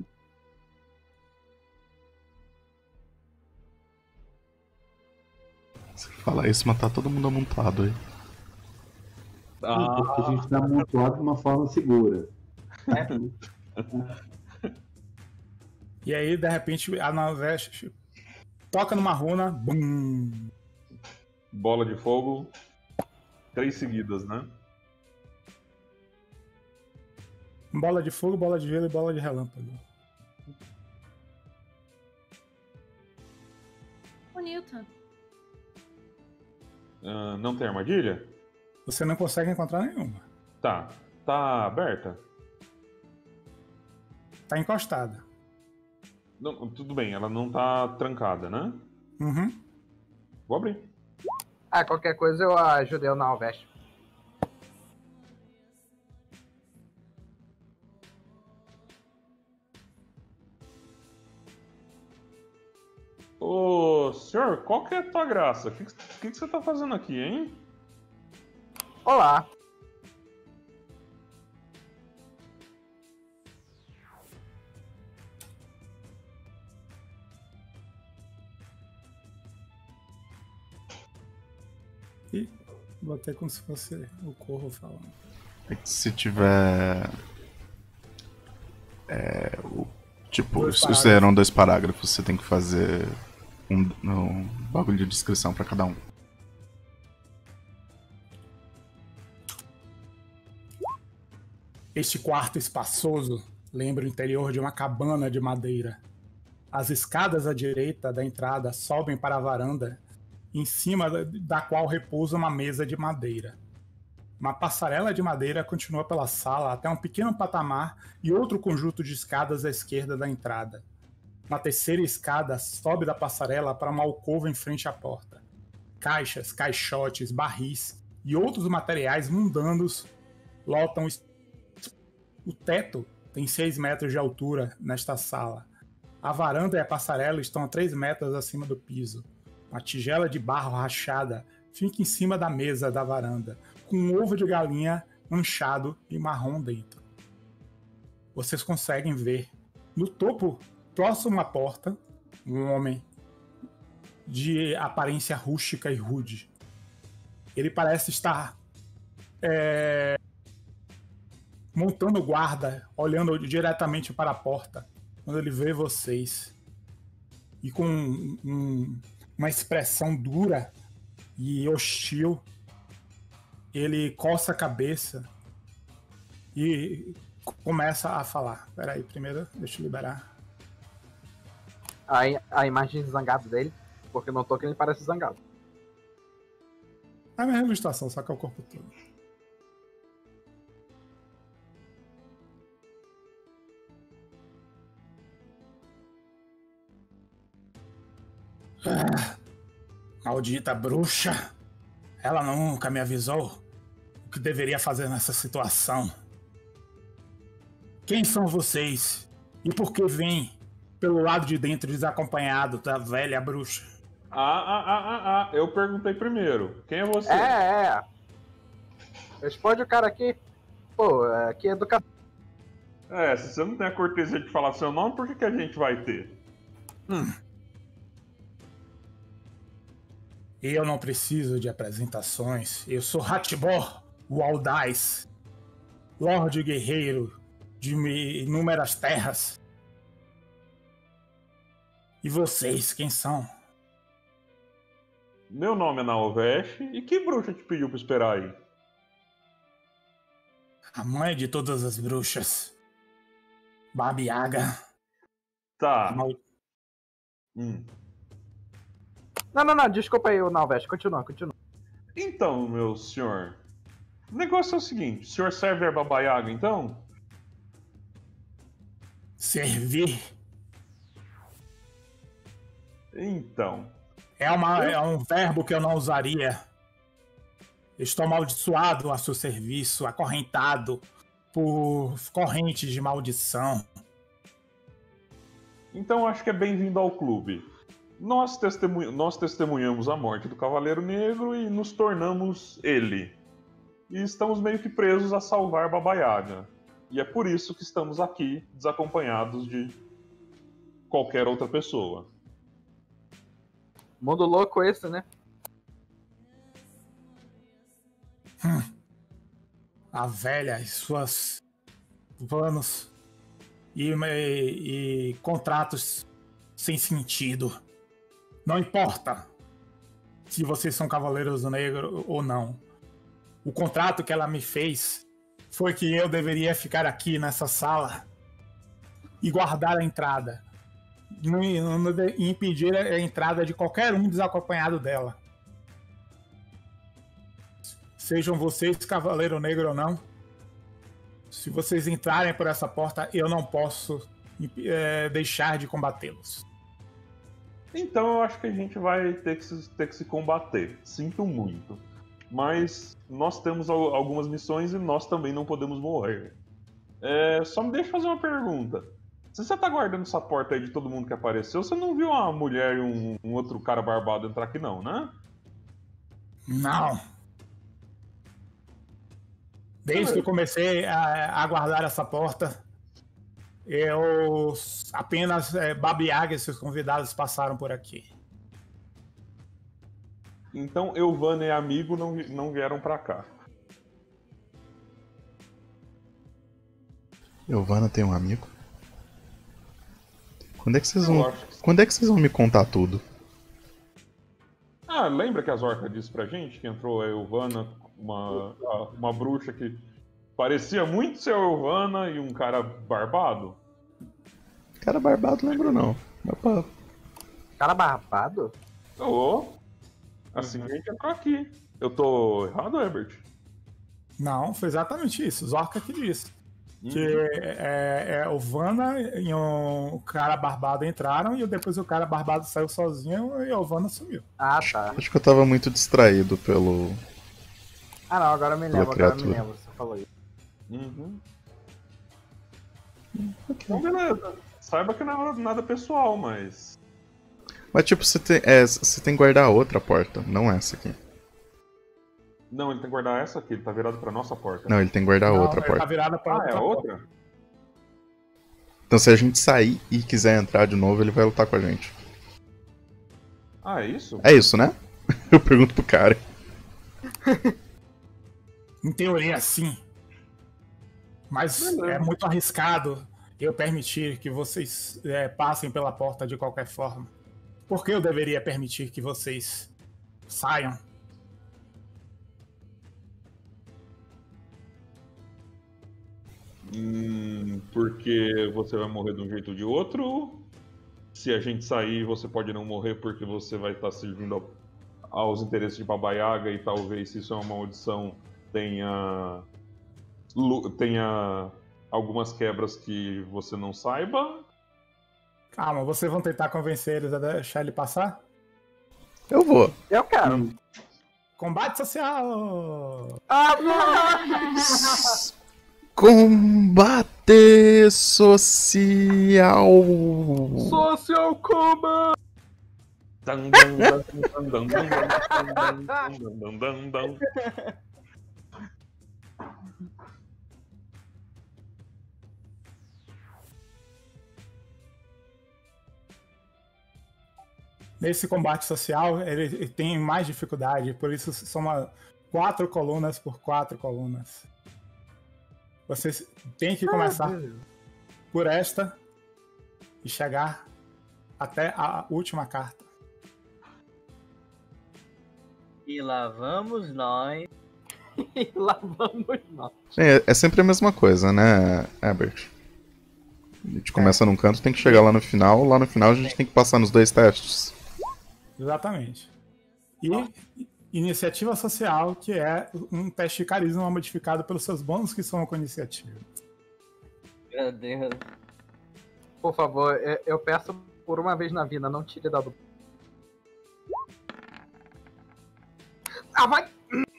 Se falar isso, matar todo mundo amontado aí. porque a gente está amontoado de uma forma segura. E aí, de repente, a Naveste toca numa runa. Bum! Bola de fogo. 3 seguidas, né? Bola de fogo, bola de gelo e bola de relâmpago. Bonita. Não tem armadilha? Você não consegue encontrar nenhuma. Tá. Tá aberta? Tá encostada. Não, tudo bem, ela não tá trancada, né? Uhum. Vou abrir. Qualquer coisa eu ajudei o Nalveste. Ô, senhor, qual que é a tua graça? O que você tá fazendo aqui, hein? Olá. E botei como se fosse o Corvo falando. É que se tiver. Isso eram 2 parágrafos, você tem que fazer um bagulho de descrição pra cada um. Este quarto espaçoso lembra o interior de uma cabana de madeira. As escadas à direita da entrada sobem para a varanda, em cima da qual repousa uma mesa de madeira. Uma passarela de madeira continua pela sala até um pequeno patamar e outro conjunto de escadas à esquerda da entrada. Uma terceira escada sobe da passarela para uma alcova em frente à porta. Caixas, caixotes, barris e outros materiais mundanos lotam. O teto tem 6 metros de altura nesta sala. A varanda e a passarela estão a 3 metros acima do piso. Uma tigela de barro rachada fica em cima da mesa da varanda, com um ovo de galinha manchado e marrom dentro. Vocês conseguem ver, no topo, próximo à porta, um homem de aparência rústica e rude. Ele parece estar montando guarda, olhando diretamente para a porta, quando ele vê vocês. E com uma expressão dura e hostil, ele coça a cabeça e começa a falar. Peraí, primeiro, deixa eu liberar. A imagem zangada dele, porque eu notou que ele parece zangado. É a mesma ilustração, só que é o corpo todo. Maldita bruxa! Ela nunca me avisou o que deveria fazer nessa situação. Quem são vocês? E por que vêm pelo lado de dentro desacompanhado da velha bruxa? Eu perguntei primeiro. Quem é você? Responde o cara aqui. Pô, que educado. Se você não tem a cortesia de falar seu nome, por que a gente vai ter? Eu não preciso de apresentações. Eu sou Hatibor, o Audaz, Lorde Guerreiro de inúmeras terras. E vocês, quem são? Meu nome é Nalveste. E que bruxa te pediu pra esperar aí? A mãe de todas as bruxas. Baba Yaga. Tá. Não, desculpa aí, o Nalveste. Continua. Então, meu senhor, o negócio é o seguinte, o senhor serve a Baba Yaga, então? Servir? Então. É um verbo que eu não usaria. Estou amaldiçoado a seu serviço, acorrentado por correntes de maldição. Então acho que é bem-vindo ao clube. Nós testemunhamos a morte do Cavaleiro Negro e nos tornamos ele. E estamos meio que presos a salvar Baba Yaga. E é por isso que estamos aqui, desacompanhados de qualquer outra pessoa. Mundo louco esse, né? A velha e suas planos e contratos sem sentido. Não importa se vocês são Cavaleiros do Negro ou não. O contrato que ela me fez foi que eu deveria ficar aqui nessa sala e guardar a entrada. E impedir a entrada de qualquer um desacompanhado dela. sejam vocês Cavaleiro Negro ou não, se vocês entrarem por essa porta, eu não posso deixar de combatê-los. Então eu acho que a gente vai ter que se combater. Sinto muito. Mas nós temos algumas missões e nós também não podemos morrer. Só me deixa fazer uma pergunta. Se você tá guardando essa porta aí de todo mundo que apareceu, você não viu uma mulher e um outro cara barbado entrar aqui não, né? Não. Desde que eu comecei a guardar essa porta, eu apenas Baba Yaga e seus convidados passaram por aqui. Então Elvana e amigo não vieram pra cá. Elvana tem um amigo? Quando é que vocês vão me contar tudo? Ah, lembra que a Zorka disse pra gente que entrou a Elvana, uma bruxa que parecia muito ser a Elvana e um cara barbado? Cara barbado, lembro não. Cara barbado? Assim que a gente entrou aqui. Eu tô errado, Herbert? Não, foi exatamente isso. Zorka que disse. Que o Vanna e o cara barbado entraram e depois o cara barbado saiu sozinho e o Vanna sumiu. Ah, tá. Acho que eu tava muito distraído pelo... Ah, não, agora eu me lembro, você falou isso. Okay. Então, beleza. Saiba que não é nada pessoal, mas... Mas tipo, você tem que guardar a outra porta, não essa aqui. Não, ele tem que guardar essa aqui, ele tá virado pra nossa porta. Não, ele tem que guardar a outra porta. Tá virada pra é a outra? Então se a gente sair e quiser entrar de novo, ele vai lutar com a gente. Ah, é isso? É isso, né? Eu pergunto pro cara. Em teoria, sim. Mas é muito arriscado eu permitir que vocês passem pela porta de qualquer forma. Por que eu deveria permitir que vocês saiam? Porque você vai morrer de um jeito ou de outro. Se a gente sair, você pode não morrer porque você vai estar servindo aos interesses de Baba Yaga e talvez, se isso é uma maldição, tenha algumas quebras que você não saiba. Calma, vocês vão tentar convencer eles a deixar ele passar? Eu vou. Eu quero. Combate social! Combate social! Social Combat! Nesse combate social, ele tem mais dificuldade, por isso são 4 colunas por 4 colunas. Vocês têm que começar por esta e chegar até a última carta. E lá vamos nós. E lá vamos nós. É sempre a mesma coisa, né, Herbert? A gente começa num canto, tem que chegar lá no final a gente tem que passar nos 2 testes. Exatamente. E iniciativa social, que é um teste de carisma modificado pelos seus bônus que são com iniciativa. Meu Deus. Por favor, eu peço por uma vez na vida, não tire dado. Ah, vai!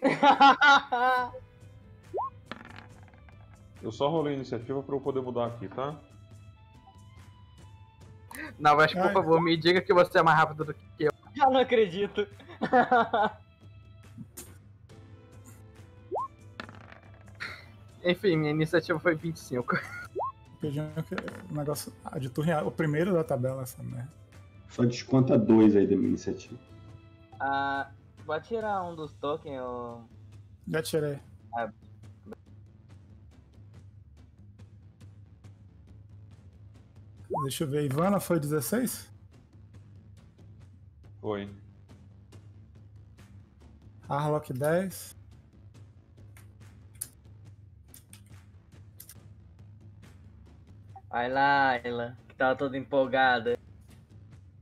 Eu só rolei a iniciativa pra eu poder mudar aqui, tá? Não, mas por favor, me diga que você é mais rápido do que eu. Eu não acredito. Enfim, minha iniciativa foi 25. Pedindo que o negócio de turno é o primeiro da tabela, essa merda. Só desconta 2 aí da minha iniciativa. Vou tirar um dos tokens, ou... Já tirei. Deixa eu ver, Ivana foi 16? Foi. Harlock 10. Vai lá, ela, que tava toda empolgada.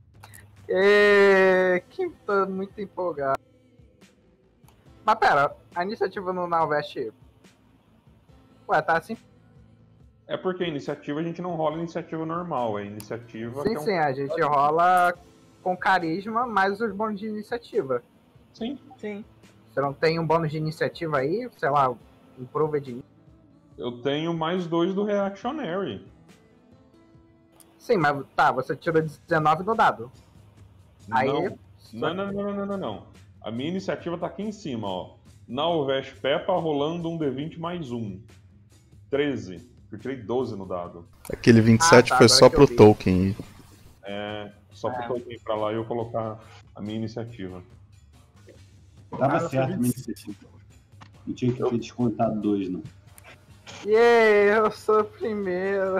Que tô muito empolgado. Mas pera, A iniciativa no Nalvest. Ué, tá assim? É porque a iniciativa a gente não rola iniciativa normal, é iniciativa. Sim, que é um... sim, a gente rola com carisma mais os bônus de iniciativa. Sim. Sim. Você não tem um bônus de iniciativa aí? Sei lá, improve de. Eu tenho mais 2 do Reactionary. Sim, mas tá, você tirou 19 no dado. Aí. Não. A minha iniciativa tá aqui em cima, ó. Nalvesh Peppa rolando um D20 mais 1. 13. Eu tirei 12 no dado. Aquele 27 tá, foi agora só que eu pro vi. Tolkien. Só pro Tolkien ir pra lá e eu colocar a minha iniciativa. Tava Ah, certo a foi minha 25. iniciativa. Não tinha que ter descontado 2, não. Eu sou o primeiro.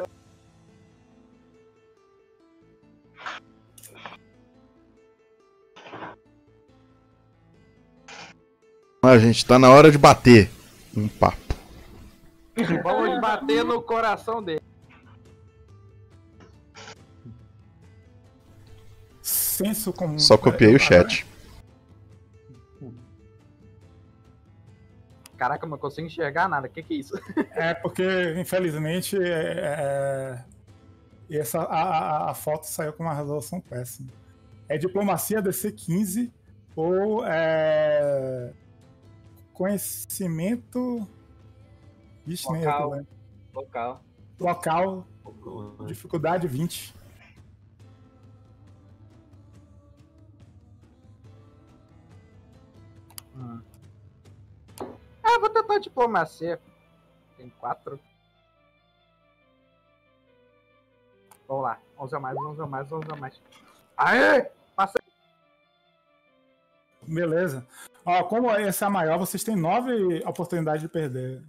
Ah, gente, tá na hora de bater um papo. Vamos bater no coração dele. Senso comum. Só copiei o chat. Caraca, eu não consigo enxergar nada. Que é isso? É porque, infelizmente, a foto saiu com uma resolução péssima. É diplomacia DC 15 ou conhecimento. Vixe, nem eu tô lendo. Local, dificuldade 20. Vou tentar diplomacia. Tem 4. Vamos lá. 11 a mais, 11 a mais, 11 a mais. Aê! Passei. Beleza. Ó, como esse é a maior, vocês têm 9 oportunidades de perder.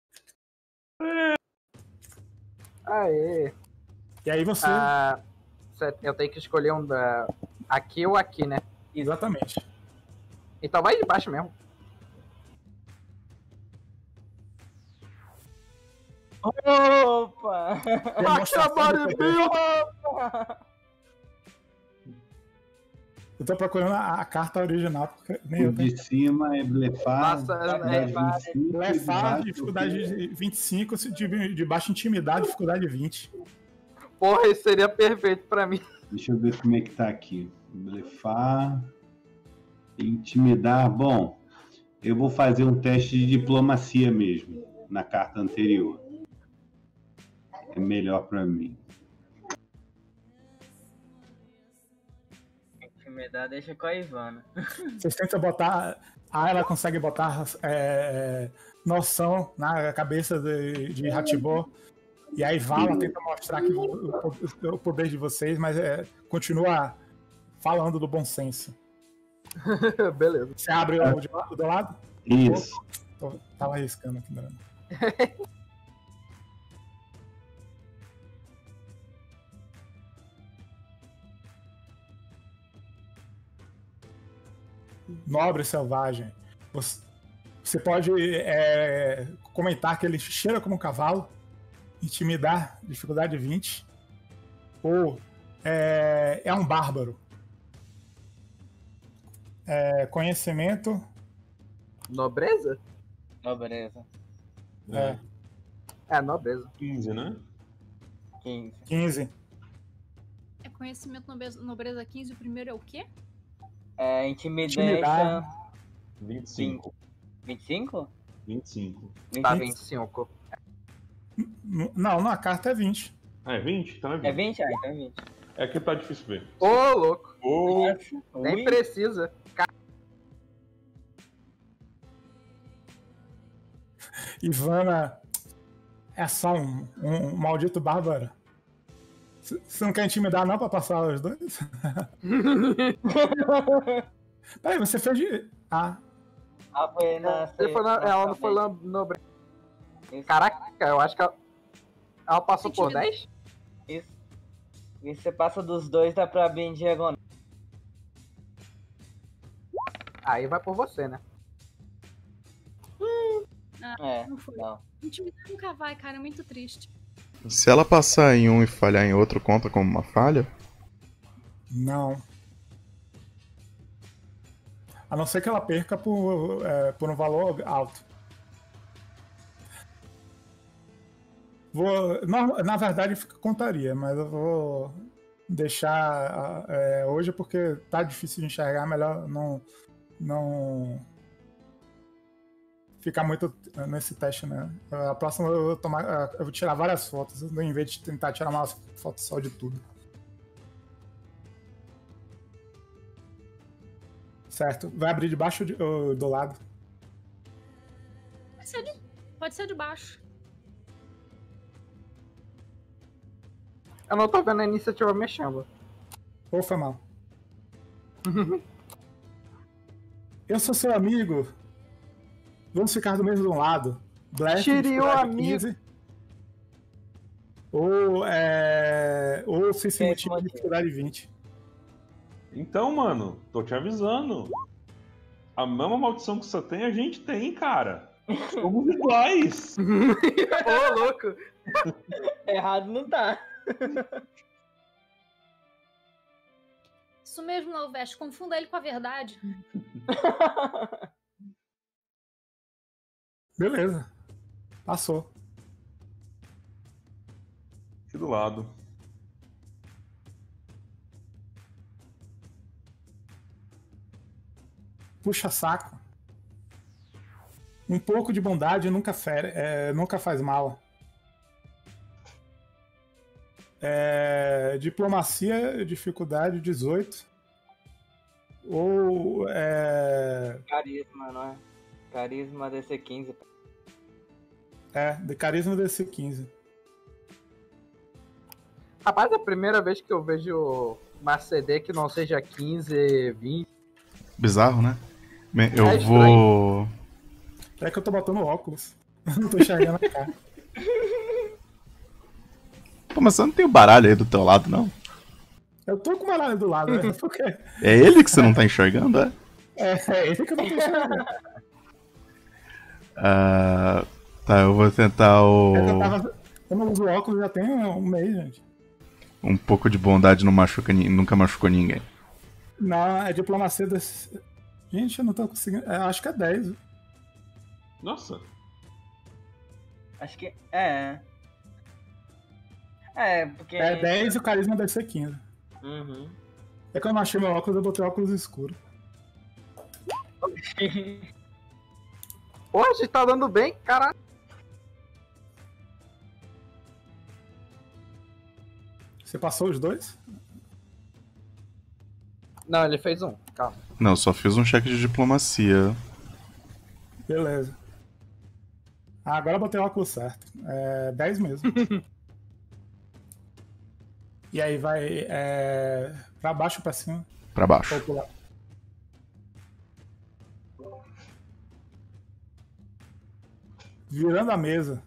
Aê! E aí você. Eu tenho que escolher um da. Aqui ou aqui, né? Exatamente. Então vai de baixo mesmo. Opa! Demonstração de poder. Eu tô procurando a carta original, porque nem eu O tenho. de cima é blefar. Nossa, dificuldade 25, Blefar, de dificuldade 25, de baixa intimidade, dificuldade 20. Porra, isso seria perfeito pra mim. Deixa eu ver como é que tá aqui. Blefar. Intimidar. Bom, eu vou fazer um teste de diplomacia mesmo, na carta anterior. É melhor pra mim. Intimidar deixa com a Ivana. Vocês tentam botar. Ela consegue botar noção na cabeça de Hatibor. E aí Vala tenta mostrar que o poder de vocês, mas continua falando do bom senso. Beleza. Você abre o do lado? Isso. Tava arriscando aqui, Bruno. Nobre selvagem. Você pode comentar que ele cheira como um cavalo, intimidar, dificuldade 20, ou é um bárbaro. Conhecimento. Nobreza? Nobreza. Nobreza. 15, né? 15. É conhecimento nobreza 15, o primeiro é o quê? Intimidation. 25. 25? 25. Tá, 25. Não, na carta é 20. Ah, é 20? Então é 20. É 20? Ah, então é 20. É que tá difícil ver. Ô, louco. Nem Ui. precisa. Ivana é só um maldito bárbaro. Você não quer intimidar não pra passar os dois? Peraí, você fez de... Foi na... Ela não foi nobreza. Caraca, eu acho que ela passou por 10? Isso. E você passa dos dois, dá pra abrir em diagonal. Aí vai por você, né? Não foi. Não. Intimidar nunca vai, cara, é muito triste. Se ela passar em um e falhar em outro, conta como uma falha? Não. A não ser que ela perca por um valor alto. Na verdade, contaria, mas eu vou deixar hoje porque tá difícil de enxergar. Melhor não ficar muito nesse teste, né? A próxima eu vou tirar várias fotos, em vez de tentar tirar uma foto só de tudo. Certo. Vai abrir debaixo do lado. Pode ser de baixo. Eu não tô vendo a iniciativa mexendo. Ou foi mal. Eu sou seu amigo. Vamos ficar do mesmo lado. Blast, Tire o amigo. 15. Ou se esse motivo de dificuldade 20. Então, mano, tô te avisando. A mesma maldição que você tem, a gente tem, cara. Somos iguais. Ô, louco. Errado não tá. Isso mesmo, Nalveste. Confunda ele com a verdade. Beleza. Passou. Aqui do lado. Puxa saco. Um pouco de bondade nunca faz mal. Diplomacia, dificuldade 18. Ou Carisma, não é? Carisma DC 15. de carisma DC 15. Rapaz, é a primeira vez que eu vejo uma CD que não seja 15, 20. Bizarro, né? Bem, eu estranho. vou. É que eu tô botando óculos. Não tô enxergando a cara. Pô, mas você não tem o baralho aí do teu lado, não? Eu tô com o baralho do lado, né? Porque É ele que você não tá enxergando, é? é esse que eu não tô enxergando. Tá, eu vou tentar o. Eu não uso óculos já tem um mês, gente. Um pouco de bondade não nunca machucou ninguém. Não, é diplomacia desse. Gente, eu não tô conseguindo. Acho que é 10. Nossa. Acho que é. É, porque. É 10 e o carisma deve ser 15. Uhum. É que eu não achei meu óculos, eu botei óculos escuro. Hoje tá dando bem, caralho. Você passou os dois? Não, ele fez um. Calma. Não, só fiz um cheque de diplomacia. Beleza. Agora eu botei o óculos certo. 10 mesmo. E aí vai pra baixo ou pra cima? Pra baixo. Ou pro lado? Virando a mesa.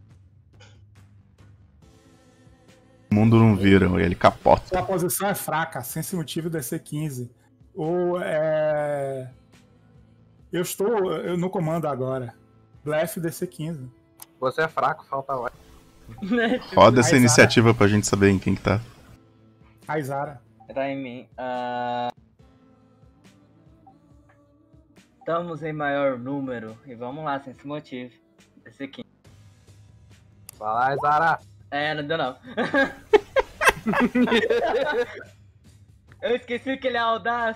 O mundo não vira, ele capota. Sua posição é fraca, sem esse motivo DC 15. Ou eu estou no comando agora. Blefe DC 15. Você é fraco, falta hora. Roda essa Aí, iniciativa pra gente saber em quem que tá. A Izara. Tá em mim. Estamos em maior número e vamos lá, sem esse motivo. Esse aqui. Vai lá, Zara. Não deu não. Eu esqueci que ele é audaz.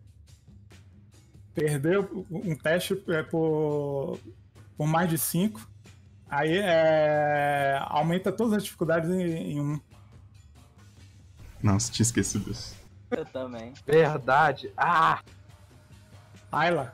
Perdeu um teste por mais de 5. Aí aumenta todas as dificuldades em 1. Nossa, tinha esquecido isso. Eu também. Verdade. Ayla.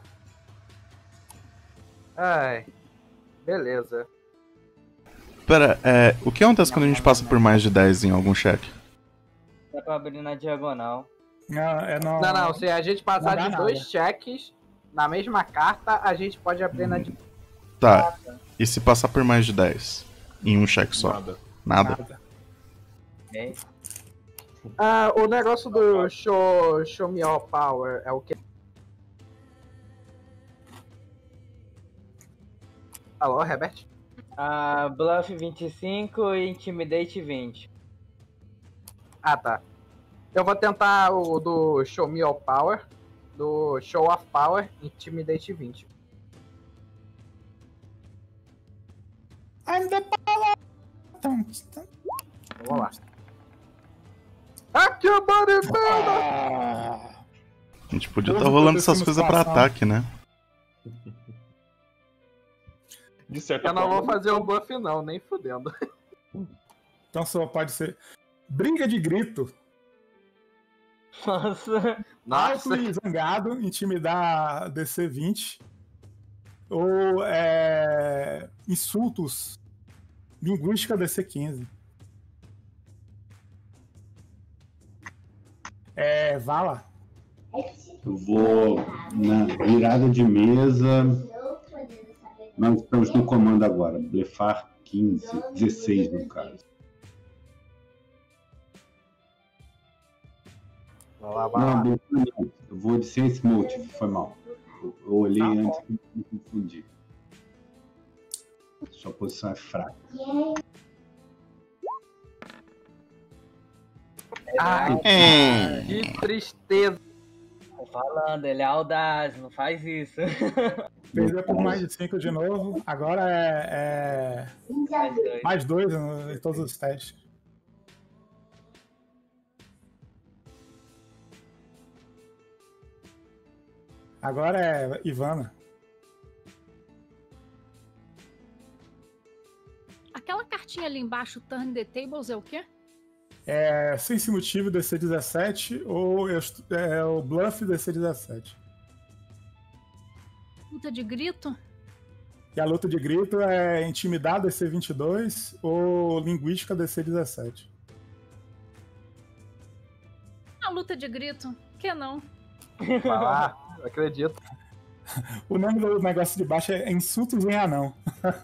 Ai. Beleza. Pera, o que acontece quando a gente passa por mais de 10 em algum cheque? Dá pra abrir na diagonal. Não. Se a gente passar não dá de 2 nada. cheques na mesma carta, a gente pode abrir na Tá, e se passar por mais de 10? Em um cheque só? Nada. Nada? Ok? O negócio do show me all power é o que? Alô, Herbert? Bluff 25 e Intimidate 20. Tá. Eu vou tentar o do show me all power do Show of Power, Intimidate 20. I'm the power! Vamos lá. Aqui o bodybuilder! Ah, A gente podia estar Hoje rolando eu tô essas coisas pra situação. ataque, né? De certa Eu não vou forma, fazer o buff não, nem fudendo. então só pode ser briga de grito. Nossa. Nossa, Alto e zangado, intimidar DC 20. Ou insultos, linguística DC 15. Vala. Eu vou na virada de mesa. Nós estamos no comando agora. Blefar 15, 16 no caso. vai lá. Não, blefar não. Eu vou de Sense Motive, foi mal. Eu olhei antes e me confundi. Sua posição é fraca. Ai, É. que tristeza. Tô falando, ele é audaz, não faz isso. Perdeu por mais de 5 de novo. Agora Mais dois. mais 2 em todos os testes. Agora é Ivana. Aquela cartinha ali embaixo, Turn the Tables, é o quê? Sem esse motivo DC 17 ou o Bluff DC 17. Luta de grito? E a luta de grito é Intimidar DC 22 ou Linguística DC 17. A luta de grito, que não? Vai lá, eu acredito. O nome do negócio de baixo é Insultos em Anão.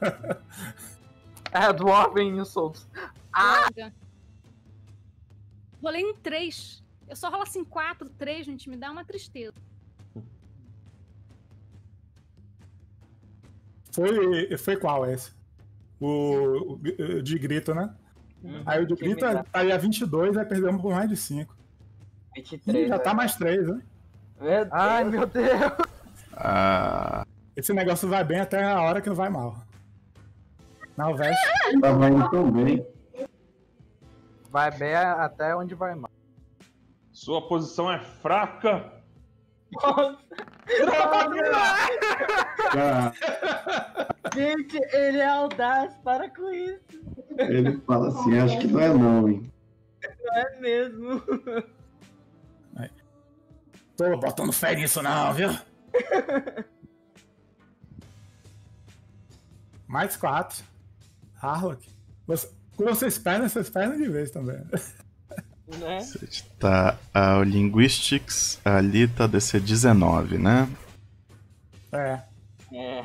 É, Dwarven Insults. Droga. Rolei em 3. Eu só rolo assim 4, 3 no intimidar, é uma tristeza. Foi qual esse? O de grito, né? Aí o de grito tá aí a 22, aí perdemos por mais de 5. 23. Ih, já tá mais 3, né? Meu Deus. Ai, meu Deus. Ah, Esse negócio vai bem até a hora que vai mal. Não, veste. Tava indo tão bem. Vai bem até onde vai mal. sua posição é fraca. Nossa. Cara, Gente, ele é audaz, para com isso. ele fala assim, acho que não é não, hein? Não é mesmo. Tô botando fé nisso não, viu? Mais 4. Harlock. Vocês perdem de vez também. Né? tá o Linguistics ali tá DC 19, né? É. É.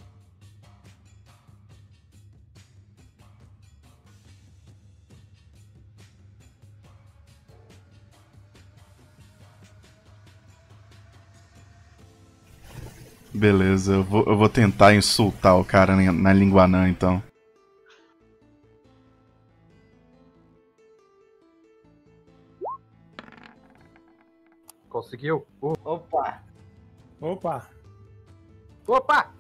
Beleza, eu vou tentar insultar o cara na língua anã, então. Conseguiu? Opa. Opa. Opa!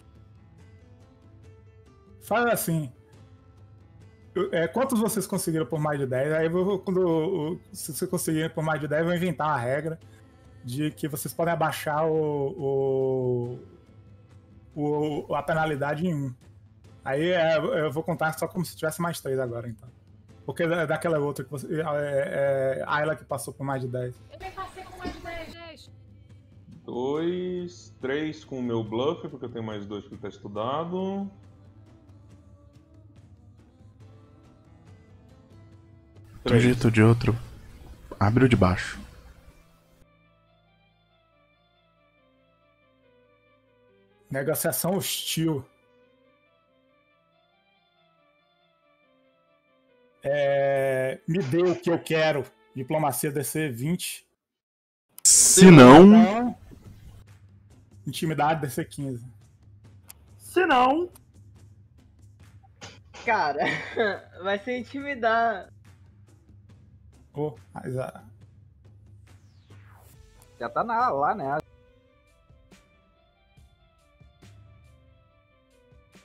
Faz assim. Quantos vocês conseguiram por mais de 10? Aí se vocês conseguirem por mais de 10, eu vou inventar uma regra de que vocês podem abaixar a penalidade em 1. Aí eu vou contar só como se tivesse mais 3 agora, então. Porque daquela outra que você. A Ayla que passou por mais de 10. Eu nem passei com mais de 10, gente. 2, 3 com o meu bluff, porque eu tenho mais 2 que tá estudado. De um jeito ou de outro, abre o de baixo. Negociação hostil. Me dê o que eu quero. Diplomacia DC 20. Se não, Não. Intimidade DC 15. Se não, Cara, vai ser intimidar. Oh, mas, já tá lá, né?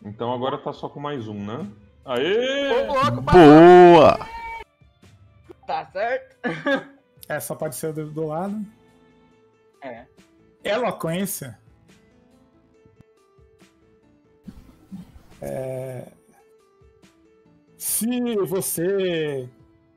Então agora tá só com mais um, né? Aê! Ô, louco, Boa! Tá certo? Essa pode ser do lado. É. Eloquência. Se você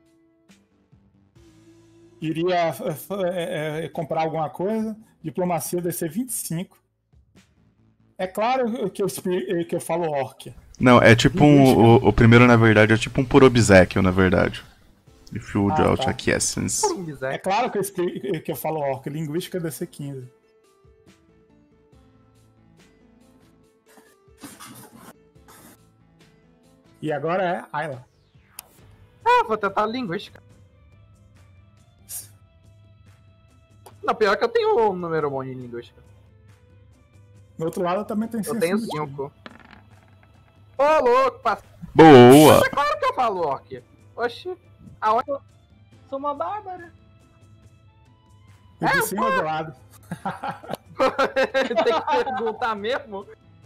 iria comprar alguma coisa, diplomacia DC 25. É claro que eu falo orc. Não, é tipo o primeiro, na verdade, é tipo um por obséquio, na verdade. If you would out tá. acquiescence. É claro que eu falo orc. Linguística DC 15. E agora é Ayla. Vou tentar linguística. Não, pior que eu tenho um número bom de linguística. No outro lado eu também tenho Eu tenho 5. Ô, louco, passa. Boa! É claro que eu falo orc. Oxi, aonde? Sou uma bárbara. E de cima ou do lado. Tem que perguntar mesmo?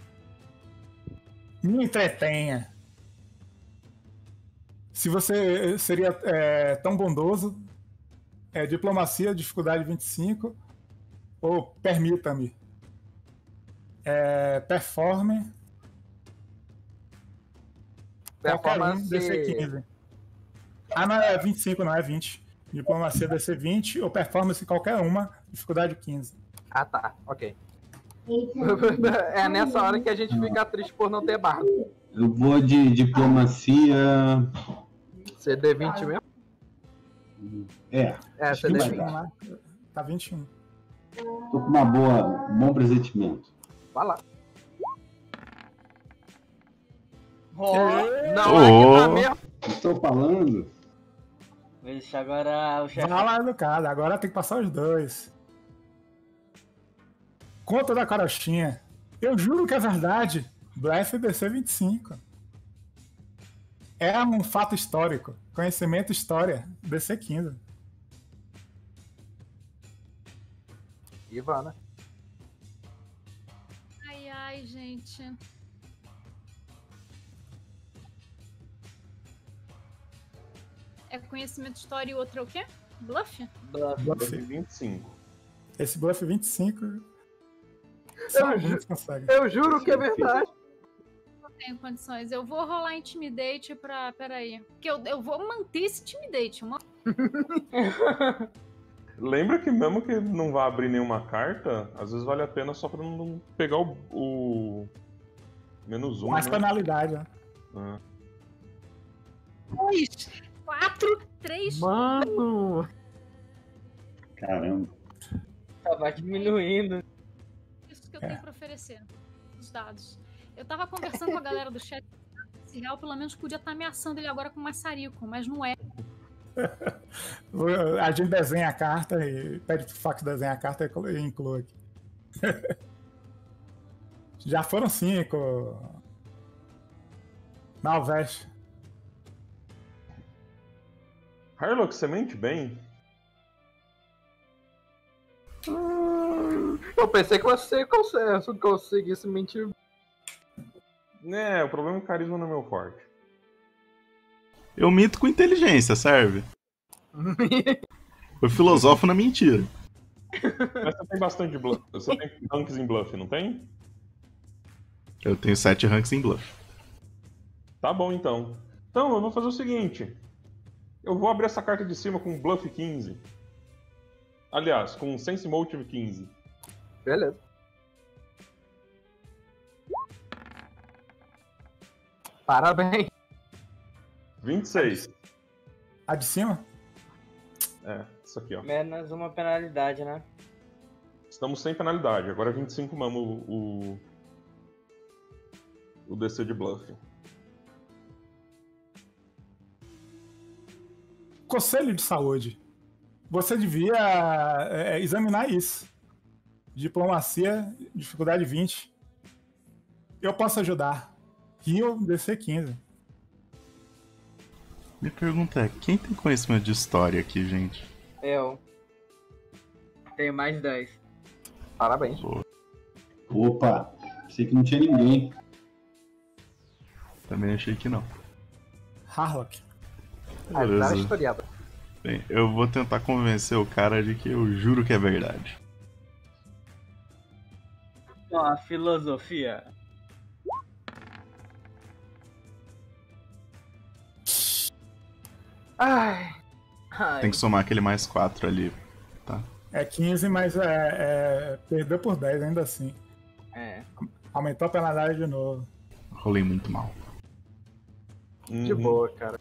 Me entretenha. Se você seria tão bondoso, diplomacia, dificuldade 25, ou permita-me. Performe. Performance DC 15. Ah, não é 25, não é 20. Diplomacia DC 20 ou performance qualquer uma, dificuldade 15. Ah, tá, ok. É nessa hora que a gente fica triste por não ter bardo. Eu vou de diplomacia. CD 20 mesmo? É, CD 21 20. lá. Tá 21. tô com um bom presentimento. Vai lá. Oh. Não, aqui tá Oh. mesmo. Estou falando. Vixe, agora o chefe. Vai lá, educado. Agora tem que passar os dois. Conta da carochinha. Eu juro que é verdade. Blefe DC 25. É um fato histórico. Conhecimento história. DC 15. Ivana. Ai, gente. É conhecimento de história e outro é o quê? Bluff? Bluff. 25. Esse bluff 25. Só a gente consegue. Eu juro que é verdade. Não tenho condições. Eu vou rolar Intimidate pra... Peraí. Porque eu vou manter esse Intimidate. Lembra que mesmo que não vá abrir nenhuma carta, às vezes vale a pena só pra não pegar o menos um, Mais né? penalidade, né? Ah. 2, 4, 3... Mano. Caramba. Tava diminuindo. Isso que eu tenho pra oferecer. Os dados. Eu tava conversando com a galera do chat. Esse real pelo menos podia estar ameaçando ele agora com maçarico, mas não é. A gente desenha a carta e pede pro fax desenhar a carta e inclui aqui. Já foram 5. Malveste. Harlock, você mente bem? Eu pensei que você conseguisse mentir. O problema é que carisma não é meu forte. Eu minto com inteligência, serve? Eu filosofo na mentira. Mas você tem bastante bluff. Você tem ranks em bluff, não tem? Eu tenho 7 ranks em bluff. Tá bom, então. Então, eu vou fazer o seguinte. Eu vou abrir essa carta de cima com bluff 15. Aliás, com sense motive 15. Beleza. Parabéns. 26. A de cima? Isso aqui, ó. Menos uma penalidade, né? Estamos sem penalidade. Agora é 25 mesmo o DC de bluff. Conselho de saúde. Você devia examinar isso. Diplomacia, dificuldade 20. Eu posso ajudar. Rio, DC 15. Minha pergunta é, quem tem conhecimento de história aqui, gente? Eu. Tenho mais 10. Parabéns. Opa, pensei que não tinha ninguém. Também achei que não. Harlock. Azar historiado. Bem, eu vou tentar convencer o cara de que eu juro que é verdade. A filosofia. Ai, Tem que somar aquele mais 4 ali, tá? É 15, mas perdeu por 10 ainda assim. É. Aumentou a penalidade de novo. Rolei muito mal. de boa, cara.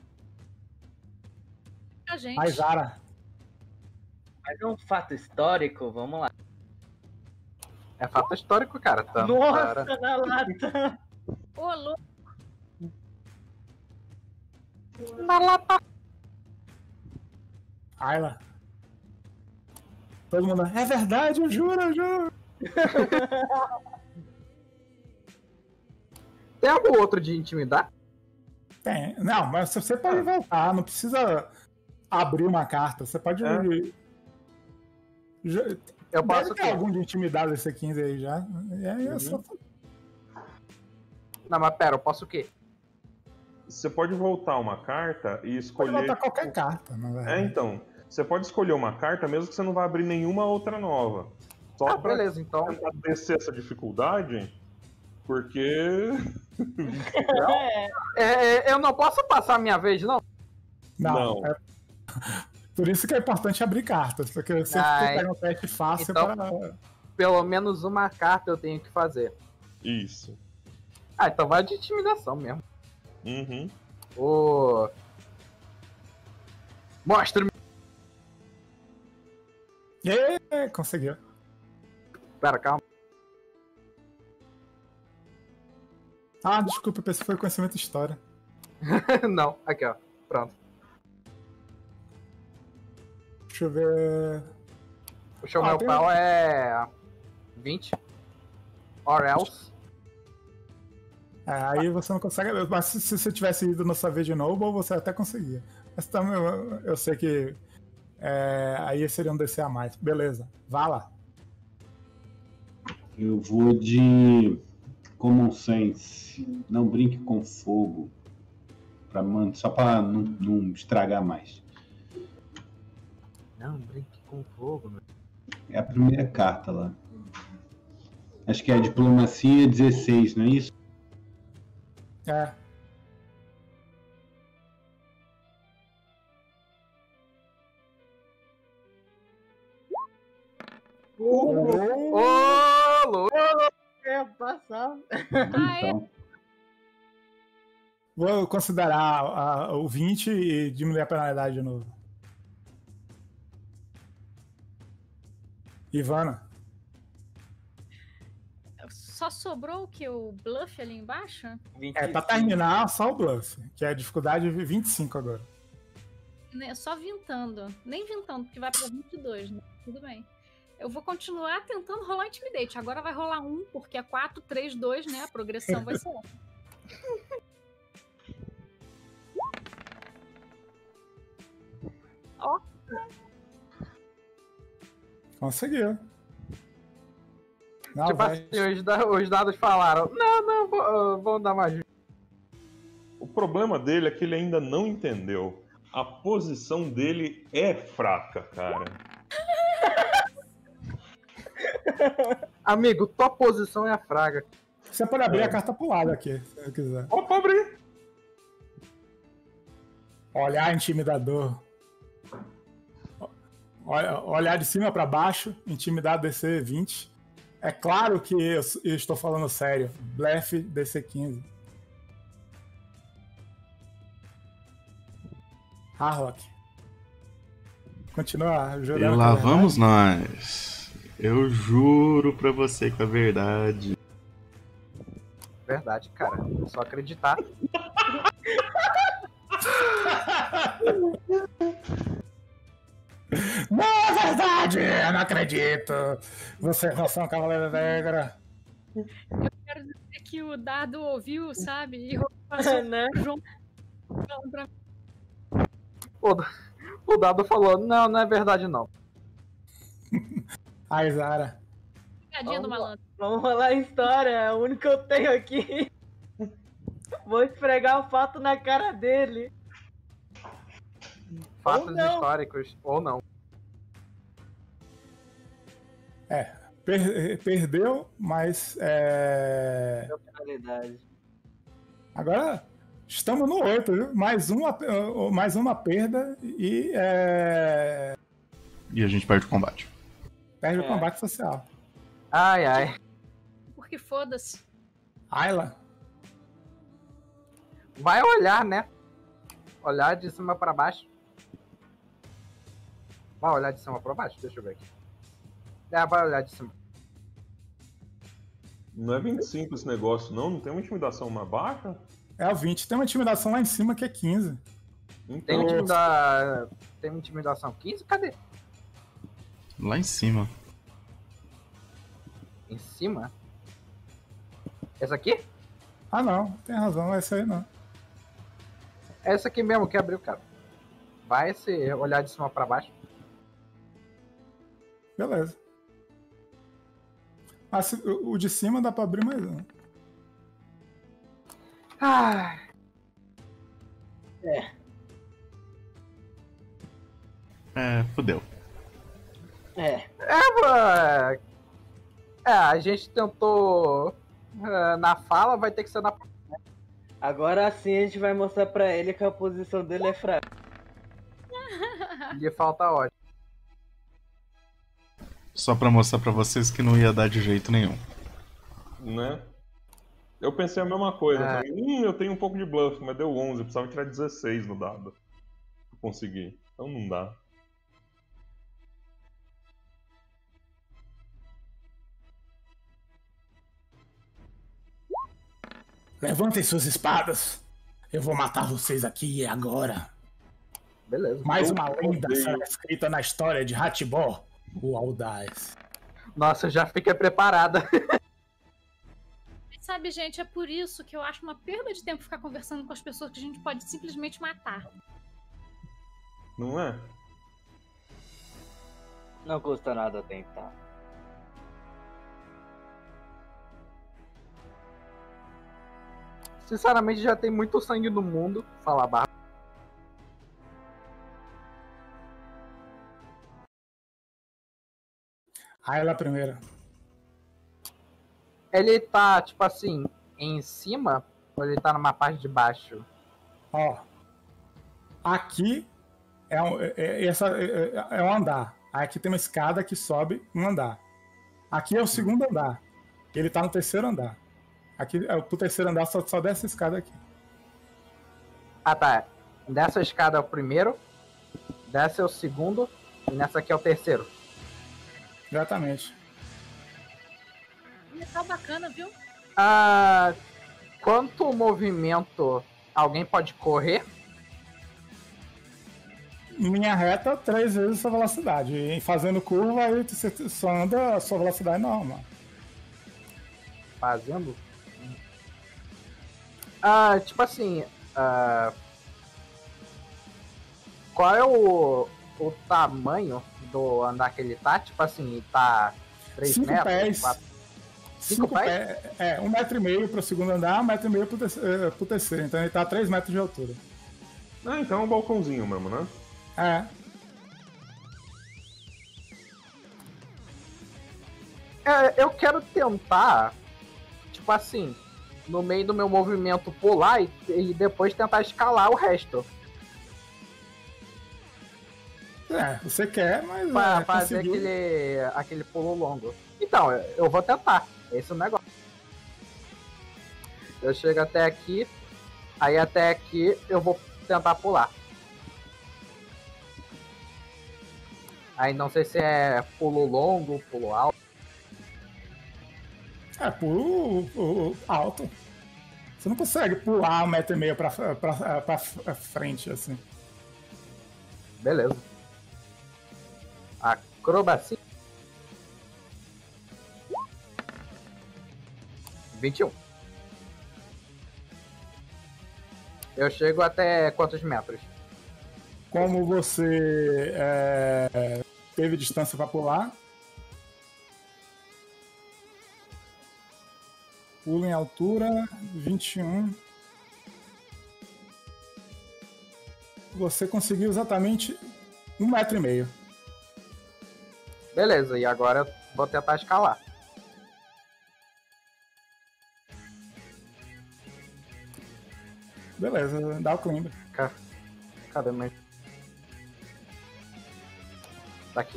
A gente. Mas, Zara, Mas é um fato histórico, vamos lá. É fato histórico, cara. Tá, Nossa, cara. na lata! Ô, louco. Na lata. Ayla. Todo mundo, é verdade, eu juro. Tem algum outro de intimidar? Tem. Não, mas você pode voltar, não precisa abrir uma carta. Você pode. Eu posso Deve ter ter. algum de intimidade esse 15 aí já. É só... Não, mas pera, eu posso o quê? Você pode voltar uma carta e Pode escolher. botar qualquer carta, na verdade. Então. Você pode escolher uma carta mesmo que você não vai abrir nenhuma outra nova. Só pra Beleza, então. tentar descer essa dificuldade, porque. Eu não posso passar a minha vez, não? Não. Não. É... Por isso que é importante abrir cartas, porque você pega um teste fácil então- para. Pelo menos uma carta eu tenho que fazer. Isso. Ah, então vai de intimidação mesmo. Uhum. Ô. Mostra-me. Conseguiu. Pera, calma. Ah, desculpa, eu pensei que foi conhecimento de história. Não, aqui ó. Pronto. Deixa eu ver. O show Ah, meu tem- pau é 20. Or else. Aí você não consegue. Mas se você tivesse ido na sua vez de novo, você até conseguia. Mas também eu sei que. Aí seria um DC a mais. Beleza, vá lá. Eu vou de Common Sense. Não brinque com fogo. Só pra não estragar mais. Não, brinque com fogo, meu. É a primeira carta lá. Acho que é a diplomacia 16, não é isso? É. Ô, louco! É, passar. Então, Vou considerar o 20 e diminuir a penalidade de novo. Ivana. Só sobrou o que? O bluff ali embaixo? 25. Pra terminar, só o bluff, que é a dificuldade 25 agora. Só vintando. Nem vintando, porque vai pra 22, né? Tudo bem. Eu vou continuar tentando rolar Intimidate. Agora vai rolar 1, porque é 4, 3, 2, né? A progressão vai ser essa. Ó, Conseguiu. Não, Tipo vai. assim, os dados falaram. Não, vamos dar mais. O problema dele é que ele ainda não entendeu. A posição dele é fraca, cara. Amigo, tua posição é a fraga. Você pode abrir a carta pro lado aqui, se você quiser. Ó, pobre! Olhar intimidador. Olhar de cima pra baixo, intimidar DC 20. É claro que eu estou falando sério. Blefe DC 15. Harlock. Continua E jurando. lá que é vamos nós. Eu juro pra você que é verdade. Verdade, cara. É só acreditar. Não é verdade! Eu não acredito! Vocês não são Cavaleiro Negra! quero dizer que o dado ouviu, sabe? E passou Né? pro João falando pra mim. O dado falou: não é verdade, não. Ai, Zara. Pegadinha do malandro. Vamos rolar a história, é o único que eu tenho aqui. Vou esfregar o fato na cara dele. Fatos Ou não. históricos, ou não. Perdeu, mas Finalidade. agora estamos no 8, viu? Mais uma perda e E a gente perde o combate. perde o combate social. Ai, ai. Porque foda-se. Ayla, Vai olhar, né? Olhar de cima pra baixo. Vai olhar de cima pra baixo? Deixa eu ver aqui. Vai olhar de cima. Não é 25 esse negócio, não? Não tem uma intimidação mais baixa? é o 20. Tem uma intimidação lá em cima que é 15. Tem Então, Tem intimidação 15? Cadê? Lá em cima. Em cima? Essa aqui? Ah, não. Tem razão. Não é isso aí, não. É essa aqui mesmo que abriu, cara. Vai se olhar de cima pra baixo. Beleza. O de cima dá pra abrir mais um. Ah, Fudeu. a gente tentou na fala, vai ter que ser na... Agora sim a gente vai mostrar pra ele que a posição dele é fraca. Lhe falta ódio. Só pra mostrar pra vocês que não ia dar de jeito nenhum. né? Eu pensei a mesma coisa. É. Falei, eu tenho um pouco de bluff, mas deu 11. Eu precisava tirar 16 no dado. Pra conseguir. Então não dá. Levantem suas espadas. Eu vou matar vocês aqui e agora. Beleza. Mais Eu uma lenda odeio. será escrita na história de Hatibor, o Audaz. Nossa, já fica preparada. Sabe, gente, é por isso que eu acho uma perda de tempo ficar conversando com as pessoas que a gente pode simplesmente matar. Não é? Não custa nada tentar. Sinceramente, já tem muito sangue no mundo. Fala barra. Ayla primeiro. Ele tá, tipo assim, em cima ou ele tá numa parte de baixo? Ó. Aqui é um andar. Aqui tem uma escada que sobe um andar. Aqui é o segundo andar. Ele tá no terceiro andar. Aqui, pro terceiro andar, só desce a escada aqui. Ah, tá. Dessa escada é o primeiro, dessa é o segundo e nessa aqui é o terceiro. Exatamente. Tá bacana, viu? Ah, quanto movimento alguém pode correr? Em linha reta, 3 vezes a sua velocidade. E fazendo curva, aí você só anda a sua velocidade normal. Fazendo? Ah, tipo assim. Qual é o tamanho do andar que ele tá? Tipo assim, tá 3 5 metros? pés. 4... 5 pés? pés? 1,5 metro pro segundo andar, 1,5 metro pro terceiro. Então ele tá a 3 metros de altura. Ah, então é um balcãozinho mesmo, né? Eu quero tentar, tipo assim, no meio do meu movimento pular e depois tentar escalar o resto. Você quer, mas Pra fazer conseguiu. aquele pulo longo. Então, eu vou tentar. Esse é o negócio. Eu chego até aqui, aí até aqui eu vou tentar pular. Aí não sei se é pulo longo, pulo alto. Pulo alto. Você não consegue pular 1,5 metro pra frente, assim. Beleza. Acrobacia. 21. Eu chego até quantos metros? Como você teve distância para pular, pula em altura 21. você conseguiu exatamente 1,5 metro. Beleza, e agora eu vou tentar escalar. Beleza, dá o climb. Cadê meu... Daqui.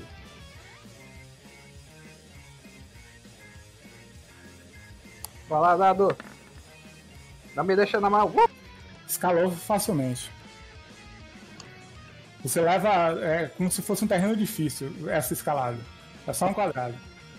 Vai lá, dado. Não me deixa na mão. Escalou facilmente. Você leva como se fosse um terreno difícil, essa escalada. É só um quadrado.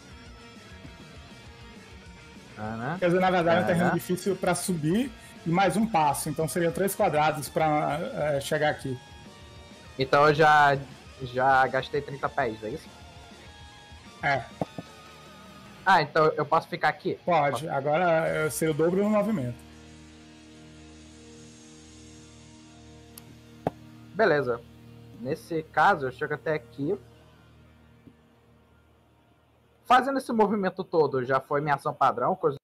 Quer dizer, na verdade é um terreno difícil para subir e mais um passo. Então seriam 3 quadrados para chegar aqui. Então eu já gastei 30 pés, é isso? É. Ah, então eu posso ficar aqui? Pode. Agora seria o dobro do movimento. Beleza. Nesse caso, eu chego até aqui. Fazendo esse movimento todo, já foi minha ação padrão? Coisa...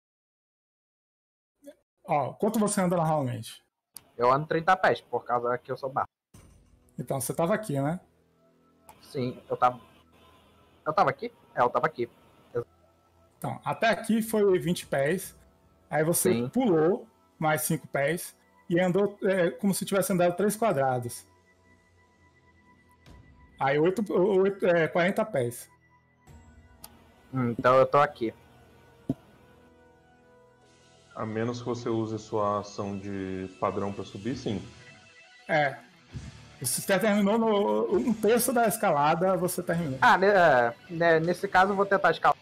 Ó, quanto você anda normalmente? Eu ando 30 pés, por causa que eu sou baixo. Então, você tava aqui, né? Sim, eu tava... Eu tava aqui? É, eu tava aqui. Então, até aqui foi 20 pés. Aí você pulou mais 5 pés e andou como se tivesse andado 3 quadrados. Aí 40 pés. Então eu tô aqui. A menos que você use sua ação de padrão para subir, sim. É. Você terminou no 1/3 da escalada, você terminou. Ah, nesse caso eu vou tentar escalar.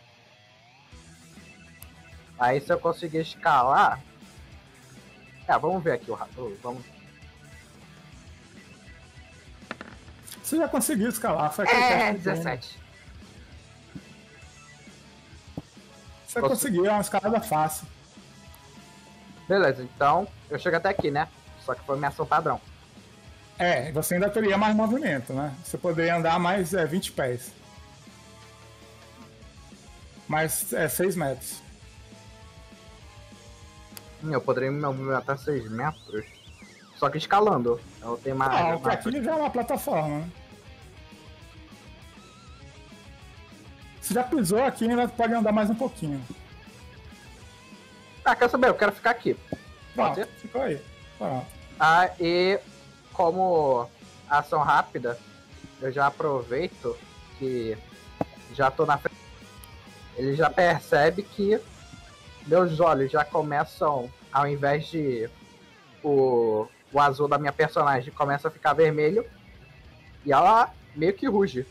Aí se eu conseguir escalar... vamos ver aqui o rato. Vamos... Você já conseguiu escalar. Foi 17. Você conseguiu, é uma escalada fácil. Beleza, então eu chego até aqui, né? Só que foi minha ação padrão. Você ainda teria mais movimento, né? Você poderia andar mais 20 pés. Mais 6 metros. Eu poderia me movimentar 6 metros. Só que escalando. Eu tenho mais. Não, aqui já é uma plataforma, né? Você já pisou aqui, ainda pode andar mais um pouquinho. Quer saber? Eu quero ficar aqui. Pronto, ficou aí. Pronto. E como ação rápida, eu já aproveito que já tô na frente. Ele já percebe que meus olhos já começam, ao invés de o azul da minha personagem, começa a ficar vermelho. E ela meio que ruge.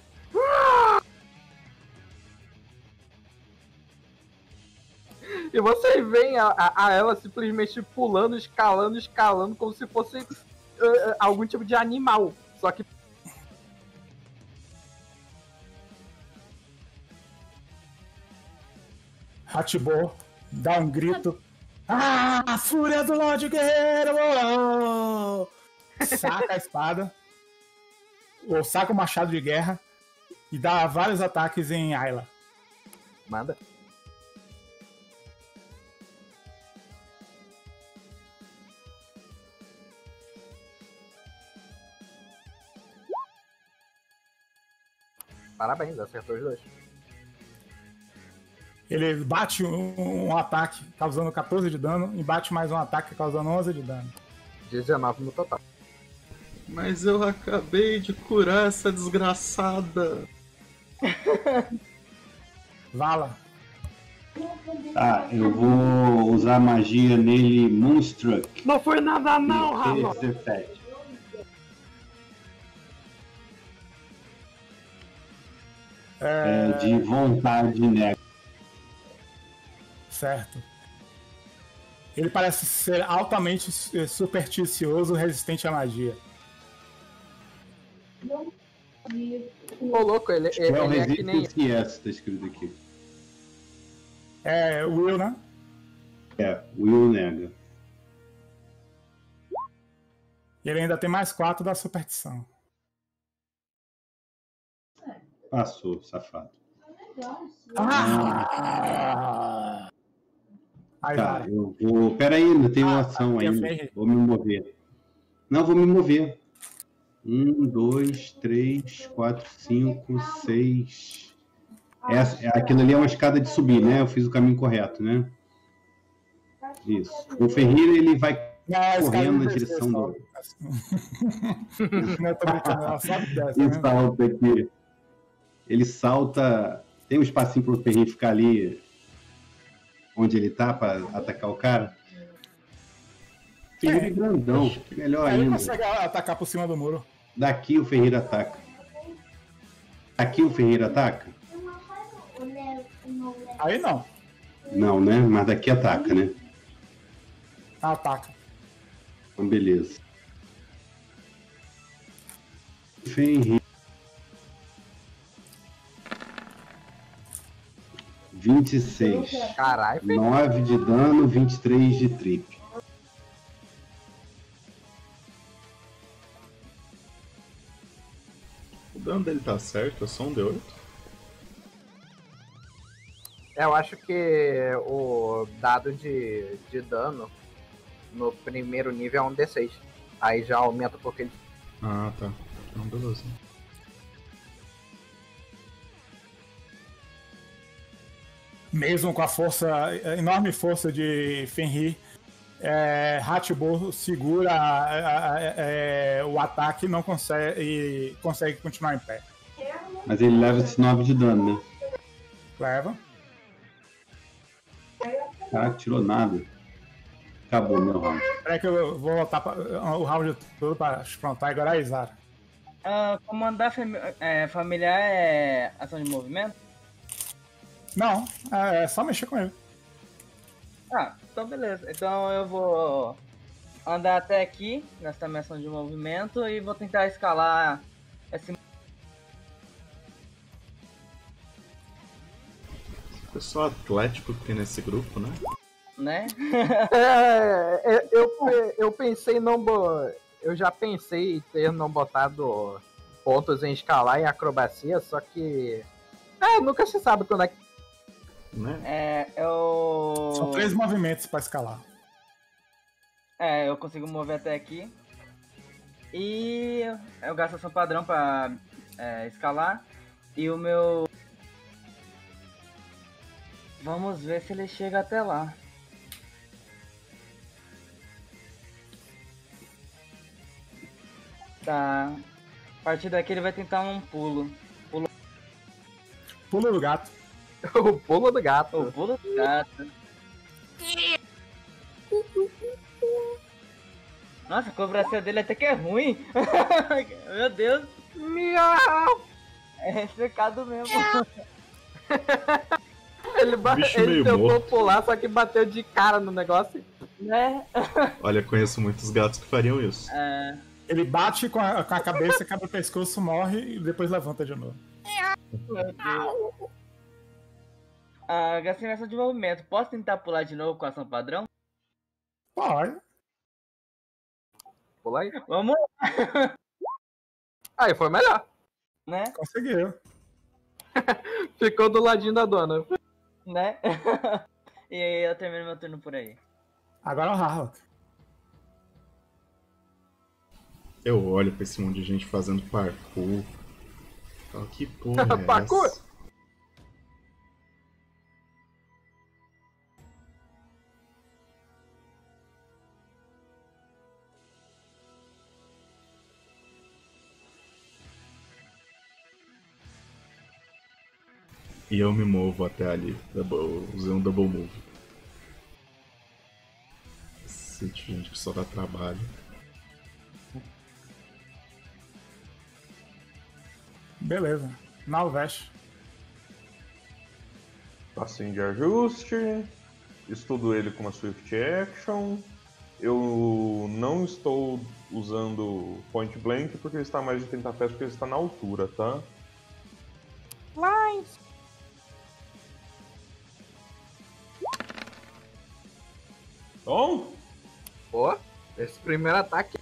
E vocês veem a ela simplesmente pulando, escalando, como se fosse algum tipo de animal. Só que... Hatibor dá um grito. Ah, fúria do Lorde Guerreiro! Saca a espada. Ou saca o machado de guerra. E dá vários ataques em Ayla. Manda. Parabéns, acertou os dois. Ele bate um ataque, causando 14 de dano, e bate mais um ataque, causando 11 de dano. 19 no total. Mas eu acabei de curar essa desgraçada. Vala. Eu vou usar magia nele, Moonstruck. Não foi nada não, Rafa! 17. De vontade, né? Certo. Ele parece ser altamente supersticioso, resistente à magia. Ô, louco, ele é que nem... Yes, tá escrito aqui. Will, né? Will nega. E ele ainda tem mais 4 da superstição. Passou, safado. Aí tá, vai. eu vou... Pera aí, não tenho ação ainda. Vou me mover. Não, vou me mover. 1, 2, 3, 4, 5, 6. Aquilo ali é uma escada de subir, né? Eu fiz o caminho correto, né? Isso. O Ferreira, ele vai correndo na direção do... Não, tô brincando, ela sabe dessa, Ele né? salta aqui. Ele salta... Tem um espacinho pro Ferreira ficar ali onde ele tá pra atacar o cara. Ferreira é grandão. Melhor Aí ele ainda. consegue atacar por cima do muro. Daqui o Ferreira ataca. Aqui o Ferreira ataca? Aí não. Não, né? Mas daqui ataca, né? Ataca. Então, beleza. Ferreira. 26. Caralho, 9 de dano, 23 de trip. O dano dele tá certo, é só um D8. eu acho que o dado de dano no primeiro nível é um D6. Aí já aumenta porque ele... Ah, tá. Então, beleza. Mesmo com a enorme força de Fenrir, Hatbull segura o ataque e consegue continuar em pé. Mas ele leva esse 9 de dano, né? Leva. Caraca, tirou nada. Acabou meu round. Peraí que eu vou voltar o round todo para pronto, agora é a Izara. Comandar familiar é ação de movimento? Não, é só mexer com ele. Ah, então beleza. Então eu vou andar até aqui, nessa minha ação de movimento, e vou tentar escalar esse... Pessoal atlético que tem nesse grupo, né? né? Eu pensei em não... Eu já pensei em ter não botado pontos em escalar e acrobacia, só que... nunca se sabe quando é que... Né? São 3 movimentos para escalar. Eu consigo mover até aqui. E eu gasto ação padrão pra escalar. E o meu... Vamos ver se ele chega até lá. Tá. A partir daqui ele vai tentar um pulo. Pulo do gato. O pulo do gato. O pulo do gato. Nossa, a cobração dele até que é ruim. Meu Deus. Miau! É secado mesmo. Bicho Ele meio tentou morto. pular, só que bateu de cara no negócio. Né? Olha, conheço muitos gatos que fariam isso. Ele bate com a cabeça, quebra o pescoço, morre e depois levanta de novo. Meu Deus. Gastei minha ação de movimento. Posso tentar pular de novo com a ação padrão? Pode. Pula aí. Vamos, Aí, foi melhor. né? Conseguiu. Ficou do ladinho da dona. Né? E aí eu termino meu turno por aí. Agora é o Harlock. Eu olho pra esse monte de gente fazendo parkour. Falo, que porra é Parkour? essa? E eu me movo até ali. Usei um double move. Cacete, gente, que só dá trabalho. Beleza. Nalvesh. Passinho de ajuste. Estudo ele com uma Swift Action. Eu não estou usando Point Blank porque ele está a mais de 30 pés, porque ele está na altura, tá? Bom, Pô, esse primeiro ataque.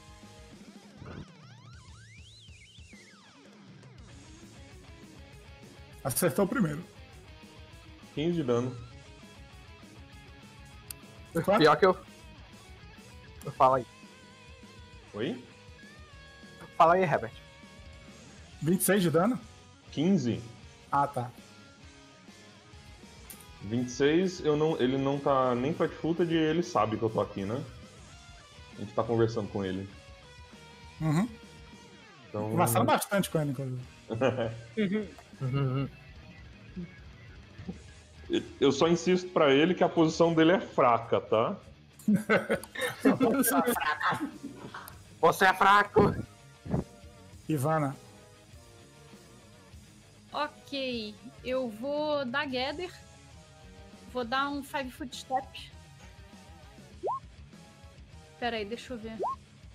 Acertou o primeiro. 15 de dano. Pior que eu. Fala aí. Oi? Fala aí, Herbert. 26 de dano? 15. Ah, tá. 26, ele não tá nem flat-footed e ele sabe que eu tô aqui, né? A gente tá conversando com ele. Uhum. Então... Conversando bastante com ele, inclusive. Eu só insisto pra ele que a posição dele é fraca, tá? Você é fraco. Ivana. Ok, eu vou dar gather. Vou dar um 5 foot step. Pera aí, deixa eu ver.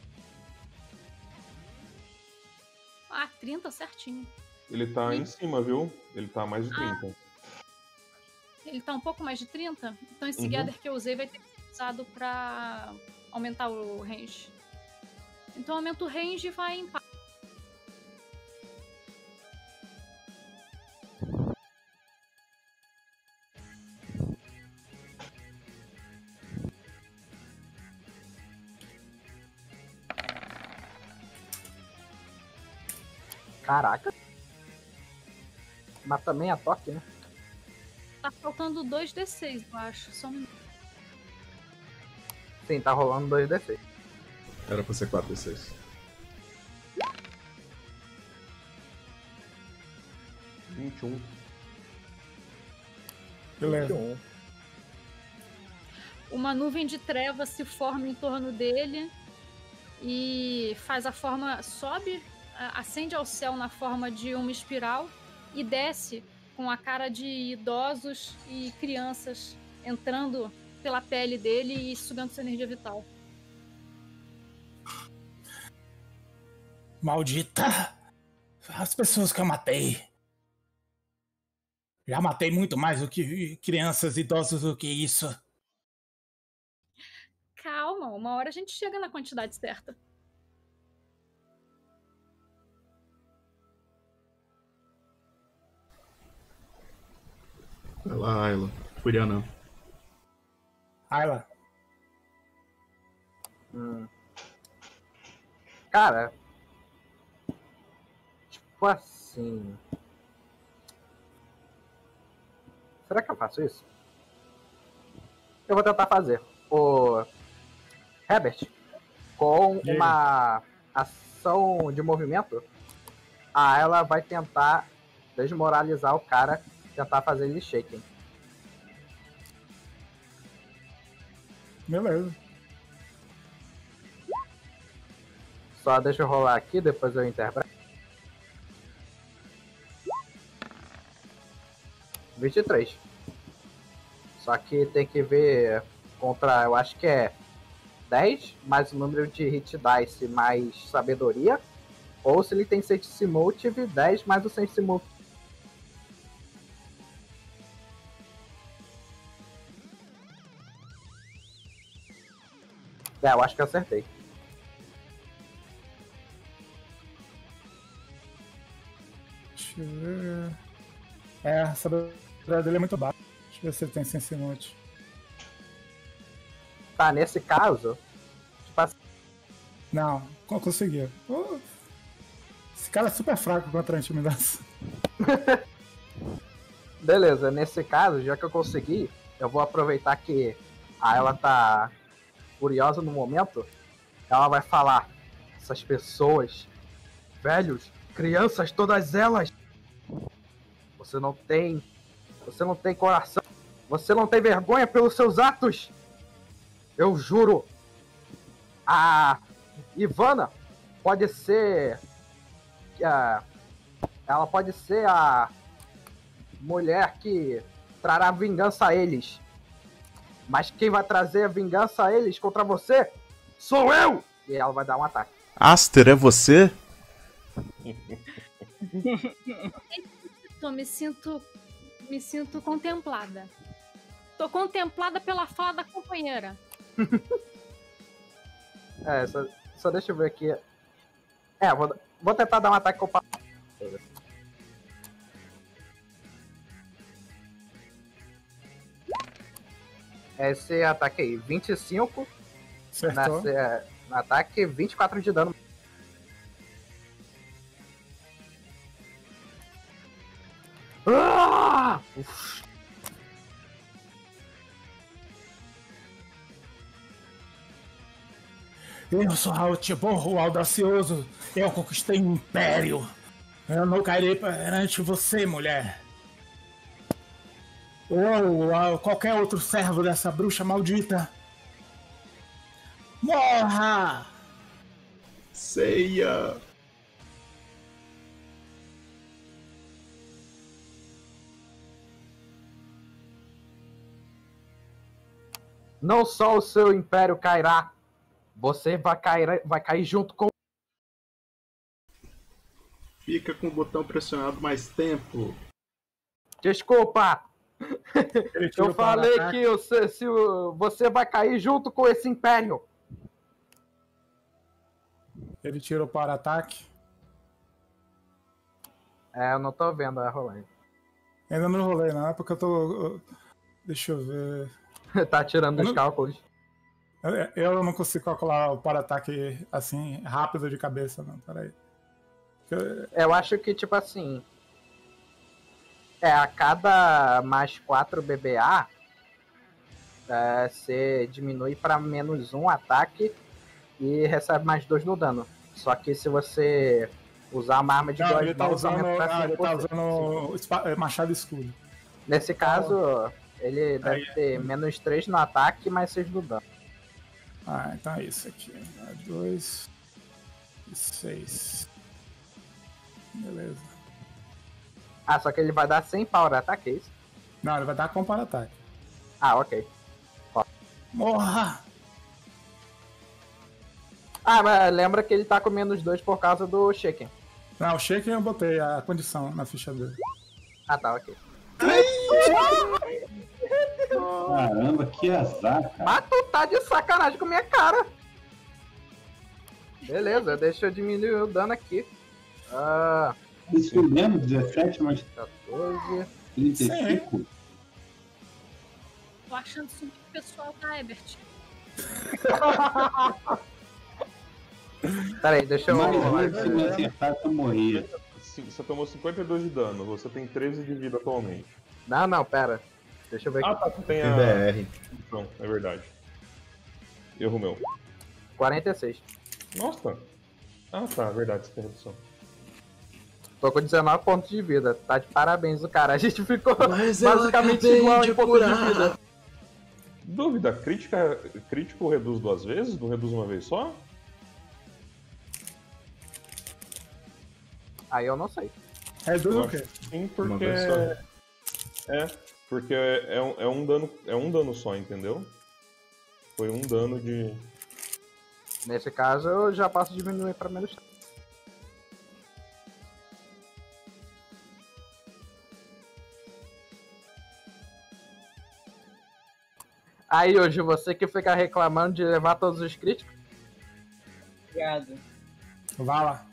Ah, 30 certinho. Ele tá em cima, viu? Ele tá a mais de 30. Ele tá um pouco mais de 30? Então esse gather que eu usei vai ter que ser usado pra aumentar o range. Então aumenta o range e vai em paz. Caraca. Mas também a toque, né? Tá faltando 2d6, eu acho. Só um minuto. Sim, tá rolando 2d6. Era pra ser 4d6. Beleza. 21. Uma nuvem de trevas se forma em torno dele e faz a forma, sobe, ascende ao céu na forma de uma espiral e desce com a cara de idosos e crianças entrando pela pele dele e sugando sua energia vital. Maldita! As pessoas que eu matei. Já matei muito mais do que crianças, idosos do que isso. Calma, uma hora a gente chega na quantidade certa. Vai lá, Ayla. Fúria não. Ayla. Cara. Tipo assim. Será que eu faço isso? Eu vou tentar fazer. O Herbert, com uma ação de movimento, ela vai tentar desmoralizar o cara, tentar fazer ele shaking. Beleza. Só deixa eu rolar aqui, depois eu interpreto. 23. Só que tem que ver contra, eu acho que é 10, mais o número de hit dice, mais sabedoria. Ou se ele tem sense motive, 10 mais o sense motive. Eu acho que eu acertei. Deixa eu ver. A sabedoria dele é muito baixa. Deixa eu ver se ele tem sense motive. Tá, nesse caso, tipo assim, Não, conseguiu. Esse cara é super fraco contra a intimidação. beleza, nesse caso, já que eu consegui, eu vou aproveitar que ela tá furiosa no momento, ela vai falar, essas pessoas, velhos, crianças, todas elas, você não tem coração, você não tem vergonha pelos seus atos, eu juro, a Ivana pode ser, ela pode ser a mulher que trará vingança a eles. Mas quem vai trazer a vingança a eles contra você sou eu! E ela vai dar um ataque. Aster, é você? Tô, me sinto contemplada. Tô contemplada pela fala da companheira. Só deixa eu ver aqui. Vou tentar dar um ataque com o papo. Esse ataque aí, 25. Acertou. No ataque, 24 de dano. Eu sou Altiborro, o audacioso. Eu conquistei o Império. Eu não cairei perante você, mulher. Ou qualquer outro servo dessa bruxa maldita. Morra! Ceia! Não só o seu império cairá, você vai cair junto com... Fica com o botão pressionado mais tempo. Desculpa! Ele tirou Eu falei para que você vai cair junto com esse império. Ele tirou para ataque. É, eu não tô vendo a rolagem. Ainda não rolei, não. É porque eu tô... Deixa eu ver... Tá tirando Eu os não- cálculos. Eu não consigo calcular o para-ataque assim, rápido de cabeça, não. Peraí. Eu acho que, tipo assim... a cada mais 4 BBA, você diminui pra -1 ataque e recebe mais 2 no dano. Só que se você usar uma arma de Não, 2 ele tá mãos, usando, aumenta pra ele tá 5%. usando machado e escudo. Nesse caso, ele deve ter -3 no ataque e mais 6 no dano. Ah, então é isso aqui. 2 e 6. Beleza. Ah, só que ele vai dar 100 power ataque, é isso? Não, ele vai dar com para-ataque. Ah, ok. Morra! Ah, mas lembra que ele tá com -2 por causa do Shaken. Não, o Shaken eu botei a condição na ficha dele. Ah, tá, ok. Caramba, que azar, cara. Mas tu tá de sacanagem com a minha cara. Beleza, deixa eu diminuir o dano aqui. Isso mesmo, 17 mais 14. 35? Tô achando isso muito pessoal, tá, Ebert? Peraí, deixa eu... Mas se me acertar, eu morri. Sim, você tomou 52 de dano, você tem 13 de vida atualmente. Não, pera. Deixa eu ver Ah, aqui. tá, você tem a... PBR. Não, é verdade. Erro meu. 46. Nossa! Ah, tá, é verdade, você tem redução. Tô com 19 pontos de vida. Tá de parabéns o cara. A gente ficou Mas eu basicamente acabei igual de em pontos de curar. vida. Dúvida, crítico reduz 2 vezes? Não reduz uma vez só? Aí eu não sei. Reduz Eu o acho quê? que sim, Uma porque... vez só. Porque é um dano só, entendeu? Foi um dano de... Nesse caso eu já passo a diminuir pra menos. Aí hoje você que fica reclamando de levar todos os críticos. Obrigado. Vai lá.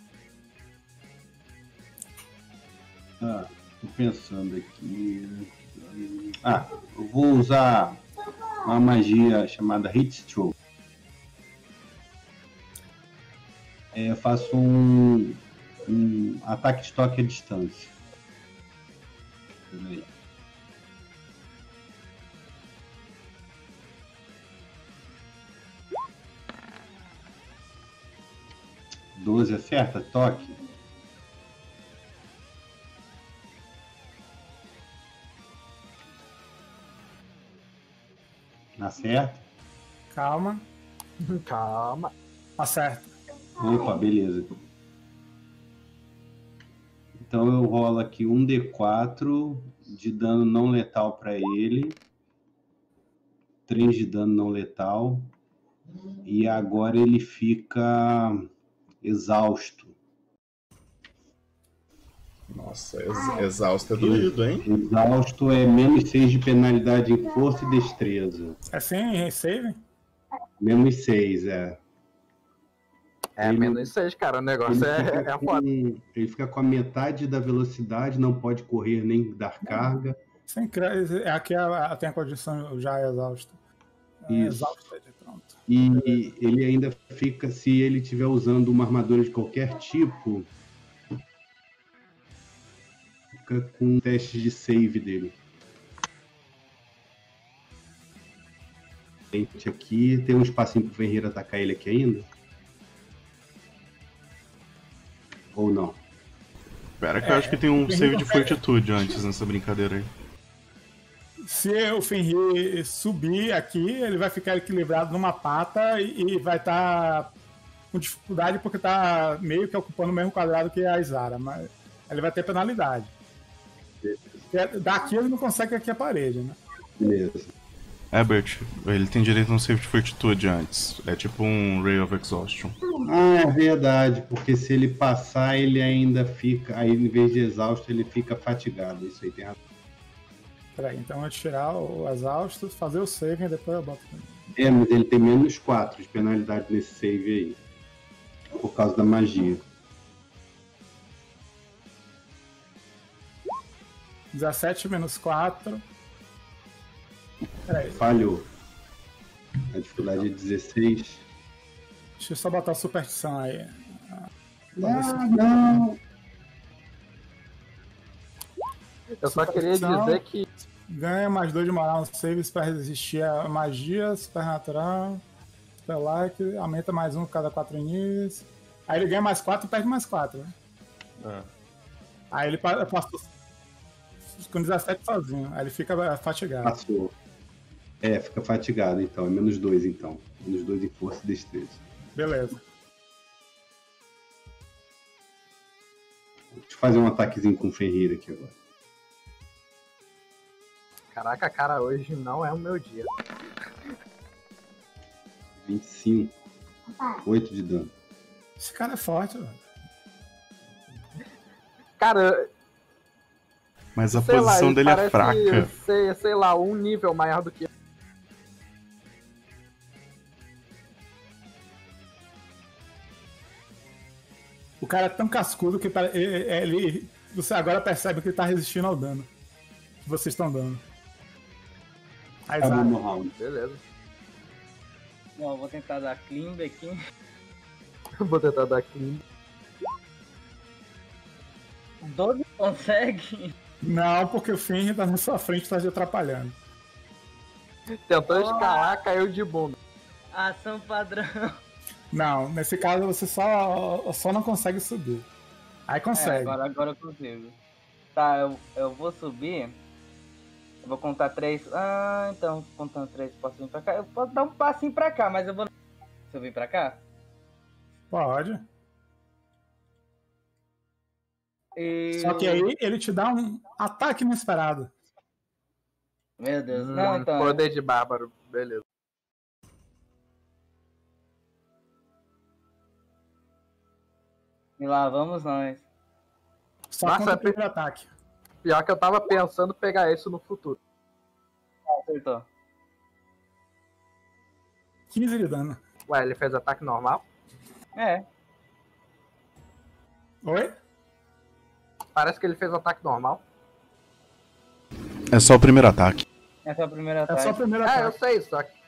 Ah, tô pensando aqui. Ah, eu vou usar uma magia chamada Heat Stroke. Eu faço um ataque de toque à distância. Peraí. Doze acerta? Toque? Acerta? Calma. Calma. Acerta. Opa, beleza. Então eu rolo aqui um D4 de dano não letal para ele. 3 de dano não letal. E agora ele fica exausto. Nossa, exausto é doído, hein? Exausto é menos 6 de penalidade em força e destreza. É sem save? Menos 6, é. É Ele- menos 6, cara. O negócio fica é foda. ele fica com a metade da velocidade, não pode correr nem dar carga. Sem aqui tem a condição já exausto. Isso. Exausto de pronto. E ele ainda fica, se ele estiver usando uma armadura de qualquer tipo, fica com testes de save dele. Gente, aqui tem um espacinho pro Ferreira atacar ele aqui ainda? Ou não? Pera que eu acho que tem um save de fortitude antes nessa brincadeira aí. Se o Fenrir subir aqui, ele vai ficar equilibrado numa pata e vai estar com dificuldade porque tá meio que ocupando o mesmo quadrado que a Isara, mas ele vai ter penalidade. Daqui ele não consegue aqui a parede, né? Beleza. Bert, ele tem direito a um save de fortitude antes. É tipo um Ray of Exhaustion. Ah, é verdade, porque se ele passar, ele ainda fica. Aí, em vez de exausto, ele fica fatigado. Isso aí tem razão. Peraí, então eu vou tirar o exausto, fazer o save e depois eu boto. Mas ele tem menos 4 de penalidade nesse save aí. Por causa da magia. 17 menos 4. Peraí, Falhou. A dificuldade é 16. deixa eu só botar a superstição aí. Não. Eu só queria dizer que Ganha mais 2 de moral nos saves para resistir a magia, supernatural, spell-like, aumenta mais 1 cada 4 níveis. Aí ele ganha mais 4 e perde mais 4, né? Aí ele passou com 17 sozinho, aí ele fica fatigado. Passou. Fica fatigado então. É menos 2 então. Menos 2 em força e destreza. Beleza. Deixa eu fazer um ataquezinho com o Ferreira aqui agora. caraca, cara, hoje não é o meu dia. 25. 8 de dano. Esse cara é forte, velho. Cara, Mas a sei lá, posição ele dele é parece fraca. ser, sei lá, um nível maior do que eu. O cara é tão cascudo que você agora percebe que ele tá resistindo ao dano que vocês estão dando. Aí, Acabou no round. Beleza. Bom, eu vou tentar dar climb aqui. Vou tentar dar aqui. 12 consegue? não, porque o Fenrir tá na sua frente, tá te atrapalhando. Tentou escalar, caiu de bunda. Ação padrão. Não, nesse caso você só não consegue subir. Aí consegue. Agora eu consigo. Tá, eu vou subir. Eu vou contar 3. Ah, então, contando 3, posso vir pra cá? Eu posso dar um passinho pra cá, mas eu vou subir pra cá? Pode. E... Só que aí ele te dá um ataque inesperado. Meu Deus, não, então. Poder de bárbaro, beleza. E lá vamos nós. Só Nossa, contra o primeiro ataque. Pior que eu tava pensando pegar isso no futuro. Acertou. 15 de dano. Ué, ele fez ataque normal? É. Oi? Parece que ele fez ataque normal. É só o primeiro ataque. Essa é a primeira É ataque. só o primeiro É, eu ataque. sei, só que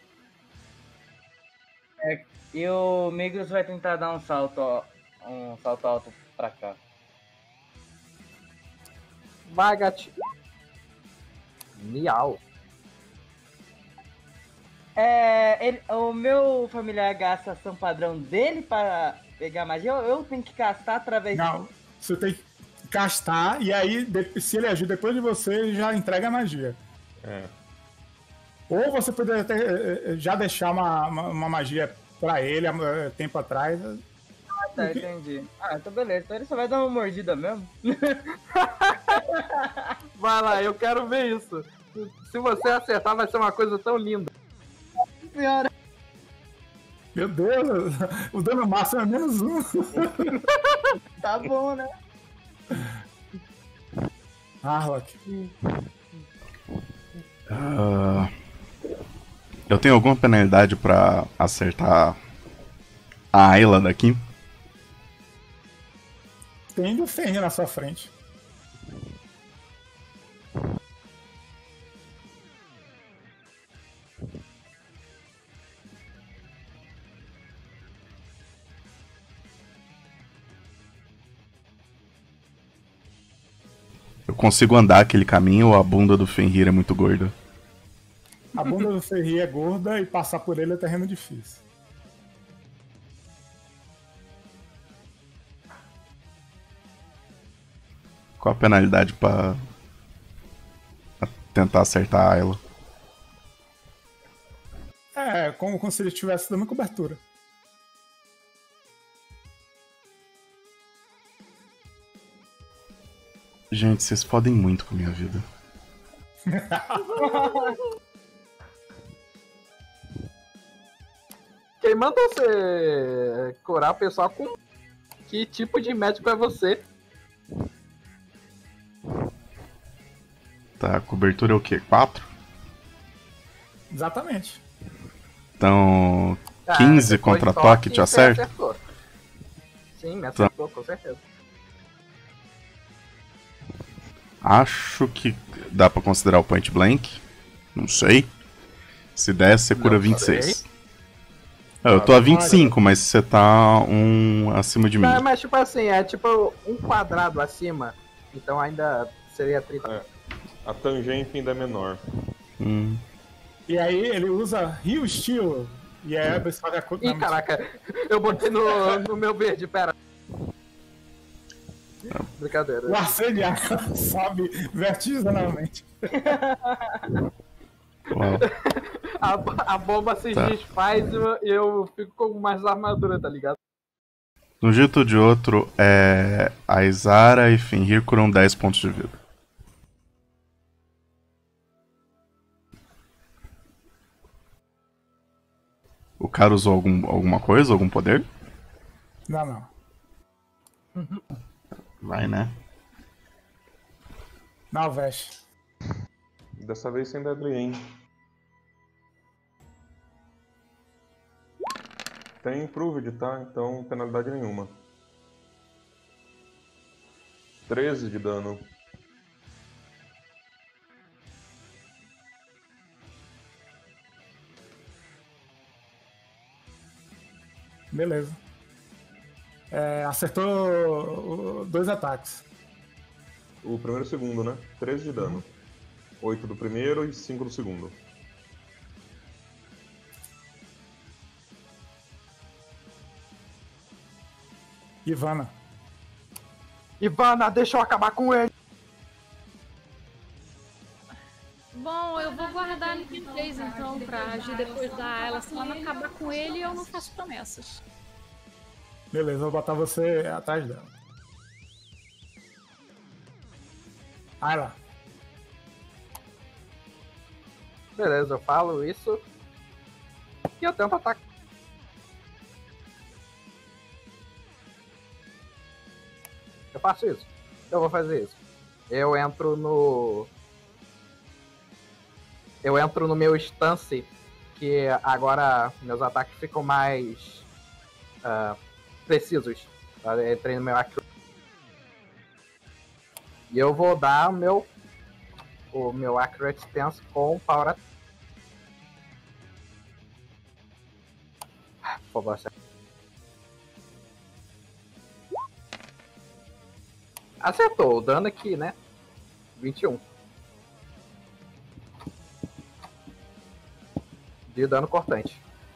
E o Migros vai tentar dar um salto alto pra cá. Vagat. Miau. O meu familiar gasta ação padrão dele para pegar magia, eu tenho que castar através Não, você tem que castar e aí, se ele agir depois de você, ele já entrega a magia. É. Ou você poderia já deixar uma magia pra ele tempo atrás. Tá, entendi. Ah, então beleza. Então ele só vai dar uma mordida mesmo. Vai lá, eu quero ver isso. Se você acertar, vai ser uma coisa tão linda. Senhora. Meu Deus, o dano máximo é menos 1. Tá bom, né? Harlock. Eu tenho alguma penalidade pra acertar a Ayla daqui? Tem o Fenrir na sua frente. Eu consigo andar aquele caminho ou a bunda do Fenrir é muito gorda? A bunda do Ferri é gorda e passar por ele é terreno difícil. Qual a penalidade pra tentar acertar ela? É, como se ele estivesse dando cobertura. Gente, vocês fodem muito com a minha vida. Quem mandou você curar o pessoal com que tipo de médico é você? Tá, a cobertura é o quê? 4? Exatamente. Então, 15 depois contra do toque te você acerta? acertou. Sim, me acertou, com certeza. Acho que dá pra considerar o point blank. Não sei. Se der, você cura Não 26. Eu tô a 25, mas você tá um acima de mim. Não, mas tipo assim, é tipo um quadrado acima. Então ainda seria 30. A tangente ainda é menor. E aí ele usa Rio Steel. E aí a pessoa já... Ih, caraca, eu botei no meu verde, pera. Brincadeira. O arcediano sobe vertiginosamente. Uau. A bomba se desfaz e eu fico com mais armadura, tá ligado? De um jeito ou de outro, a Izara e Fenrir curam 10 pontos de vida. O cara usou alguma coisa, algum poder? Não. Vai, né? Não, veste. Dessa vez sem Deadly Aim. Tem Improved, tá? Então penalidade nenhuma. 13 de dano. Beleza. Acertou 2 ataques. O primeiro e o segundo, né? 13 de dano. 8 do primeiro e 5 do segundo. Ivana, deixa eu acabar com ele. Bom, eu vou guardar no P3 então pra agir depois da Ayla. Se ela não acabar com ele, eu não faço promessas. beleza, vou botar você atrás dela. Ayla, Beleza, eu falo isso. E eu tento atacar. Eu faço isso. Eu vou fazer isso. Eu entro no meu stance, que agora meus ataques ficam mais precisos. Eu entrei no meu accuracy. E eu vou dar o meu accurate stance com power attack. Por favor, acertou, o dano aqui, né? 21. De dano cortante.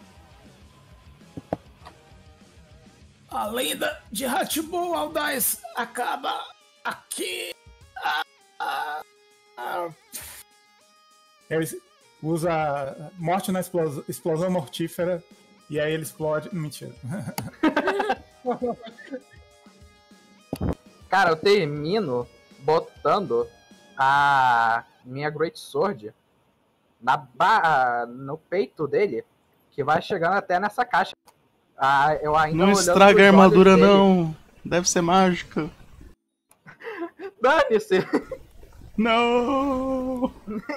a lenda de Hatbull Aldaz acaba aqui. Ele usa morte na explosão mortífera e aí ele explode. Mentira. Cara, eu termino botando a minha Great Sword no peito dele, que vai chegando até nessa caixa. Eu ainda Não estraga a armadura, não. Deve ser mágica. Dane-se! Não!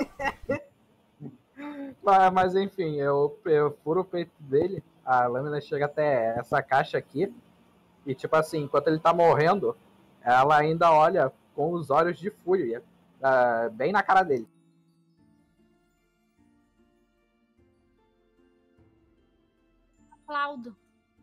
Mas enfim, eu furo o peito dele, a lâmina chega até essa caixa aqui, e tipo assim, enquanto ele tá morrendo, ela ainda olha com os olhos de fúria, bem na cara dele. Aplaudo.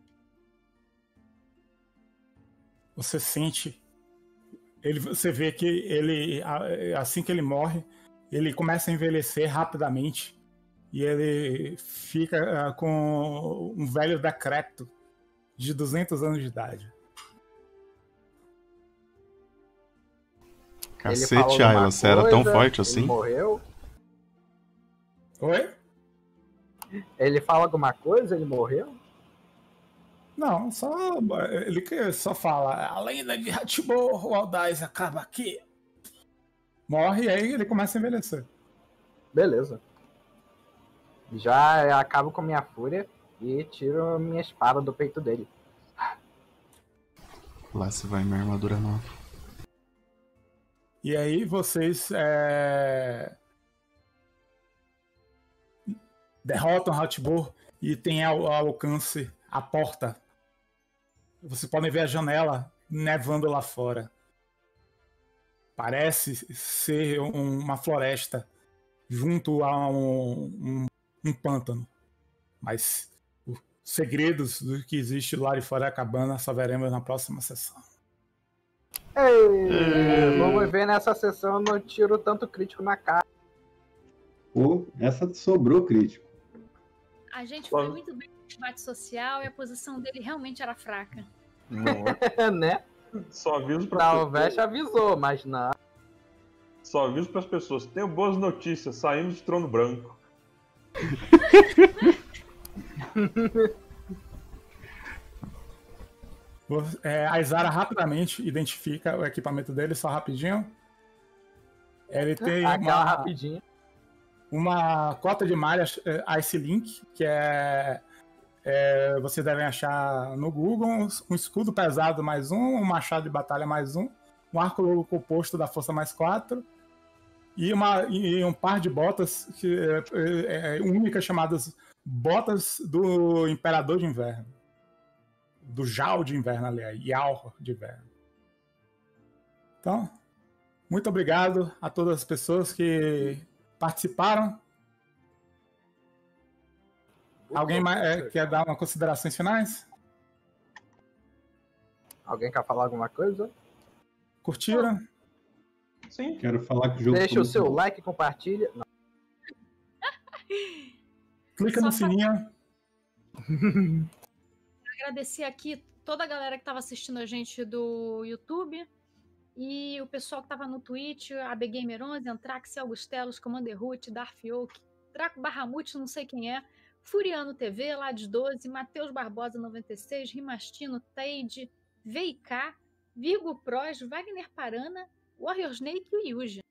Você sente, você vê que ele, assim que ele morre, ele começa a envelhecer rapidamente e ele fica com um velho decrépito de 200 anos de idade. Cacete, Ayla, você era tão forte assim? Ele morreu? Oi? Ele fala alguma coisa? Ele morreu? Não, ele só fala, a lenda de Hatibor, o Aldaz acaba aqui. Morre e aí ele começa a envelhecer. Beleza. Já acabo com minha fúria e tiro minha espada do peito dele. Lá se vai minha armadura nova. E aí vocês derrotam Hatibor e tem ao alcance a porta. Vocês podem ver a janela nevando lá fora. Parece ser uma floresta junto a um pântano. Mas os segredos do que existe lá de fora da cabana só veremos na próxima sessão. Vamos ver nessa sessão, eu não tiro tanto crítico na cara. Pô, essa sobrou crítico. A gente foi muito bem no combate social e a posição dele realmente era fraca. Né? Só aviso para Não, o Vesh avisou, mas não. Só aviso para as pessoas. Tenho boas notícias. Saímos de Trono Branco. A Isara rapidamente identifica o equipamento dele, só rapidinho. Ele tem rapidinho. Uma cota de malhas Ice Link, que vocês devem achar no Google, um escudo pesado mais um machado de batalha mais um arco longo composto da força mais 4 e um par de botas únicas chamadas botas do Imperador de Inverno. Do Jal de Inverno, aliás, Yal de Inverno. Então, muito obrigado a todas as pessoas que participaram. Alguém quer dar uma considerações finais? Alguém quer falar alguma coisa? Curtiram? Sim. Quero falar que o jogo Deixa o seu like, compartilha. Não. Clica no sininho. Agradecer aqui toda a galera que estava assistindo a gente do YouTube e o pessoal que estava no Twitch, a BGamer11, Antrax, Augustelos, Commander Root, Darth Oak, Draco Barramute, não sei quem é, Furiano TV, Lades 12, Matheus Barbosa 96, Rimastino, Teide, VIK, Virgo Pros, Wagner Parana, Warrior Snake e o Yuji.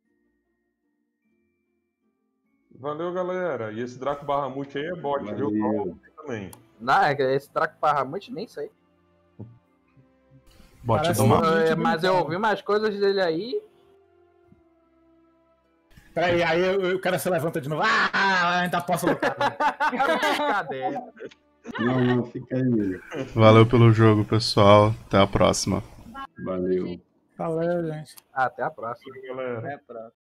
Valeu, galera. E esse Draco Barramute aí é bot, viu? Valeu. Também. Não, esse Draco Barramute nem sei. Bote Parece do mal. Mas eu ouvi umas coisas dele aí. Peraí, aí o cara se levanta de novo. Ainda posso lutar. Cadê? Não, fica aí mesmo. Valeu pelo jogo, pessoal. Até a próxima. Valeu. Valeu, gente. Até a próxima. Valeu, galera. Até a próxima.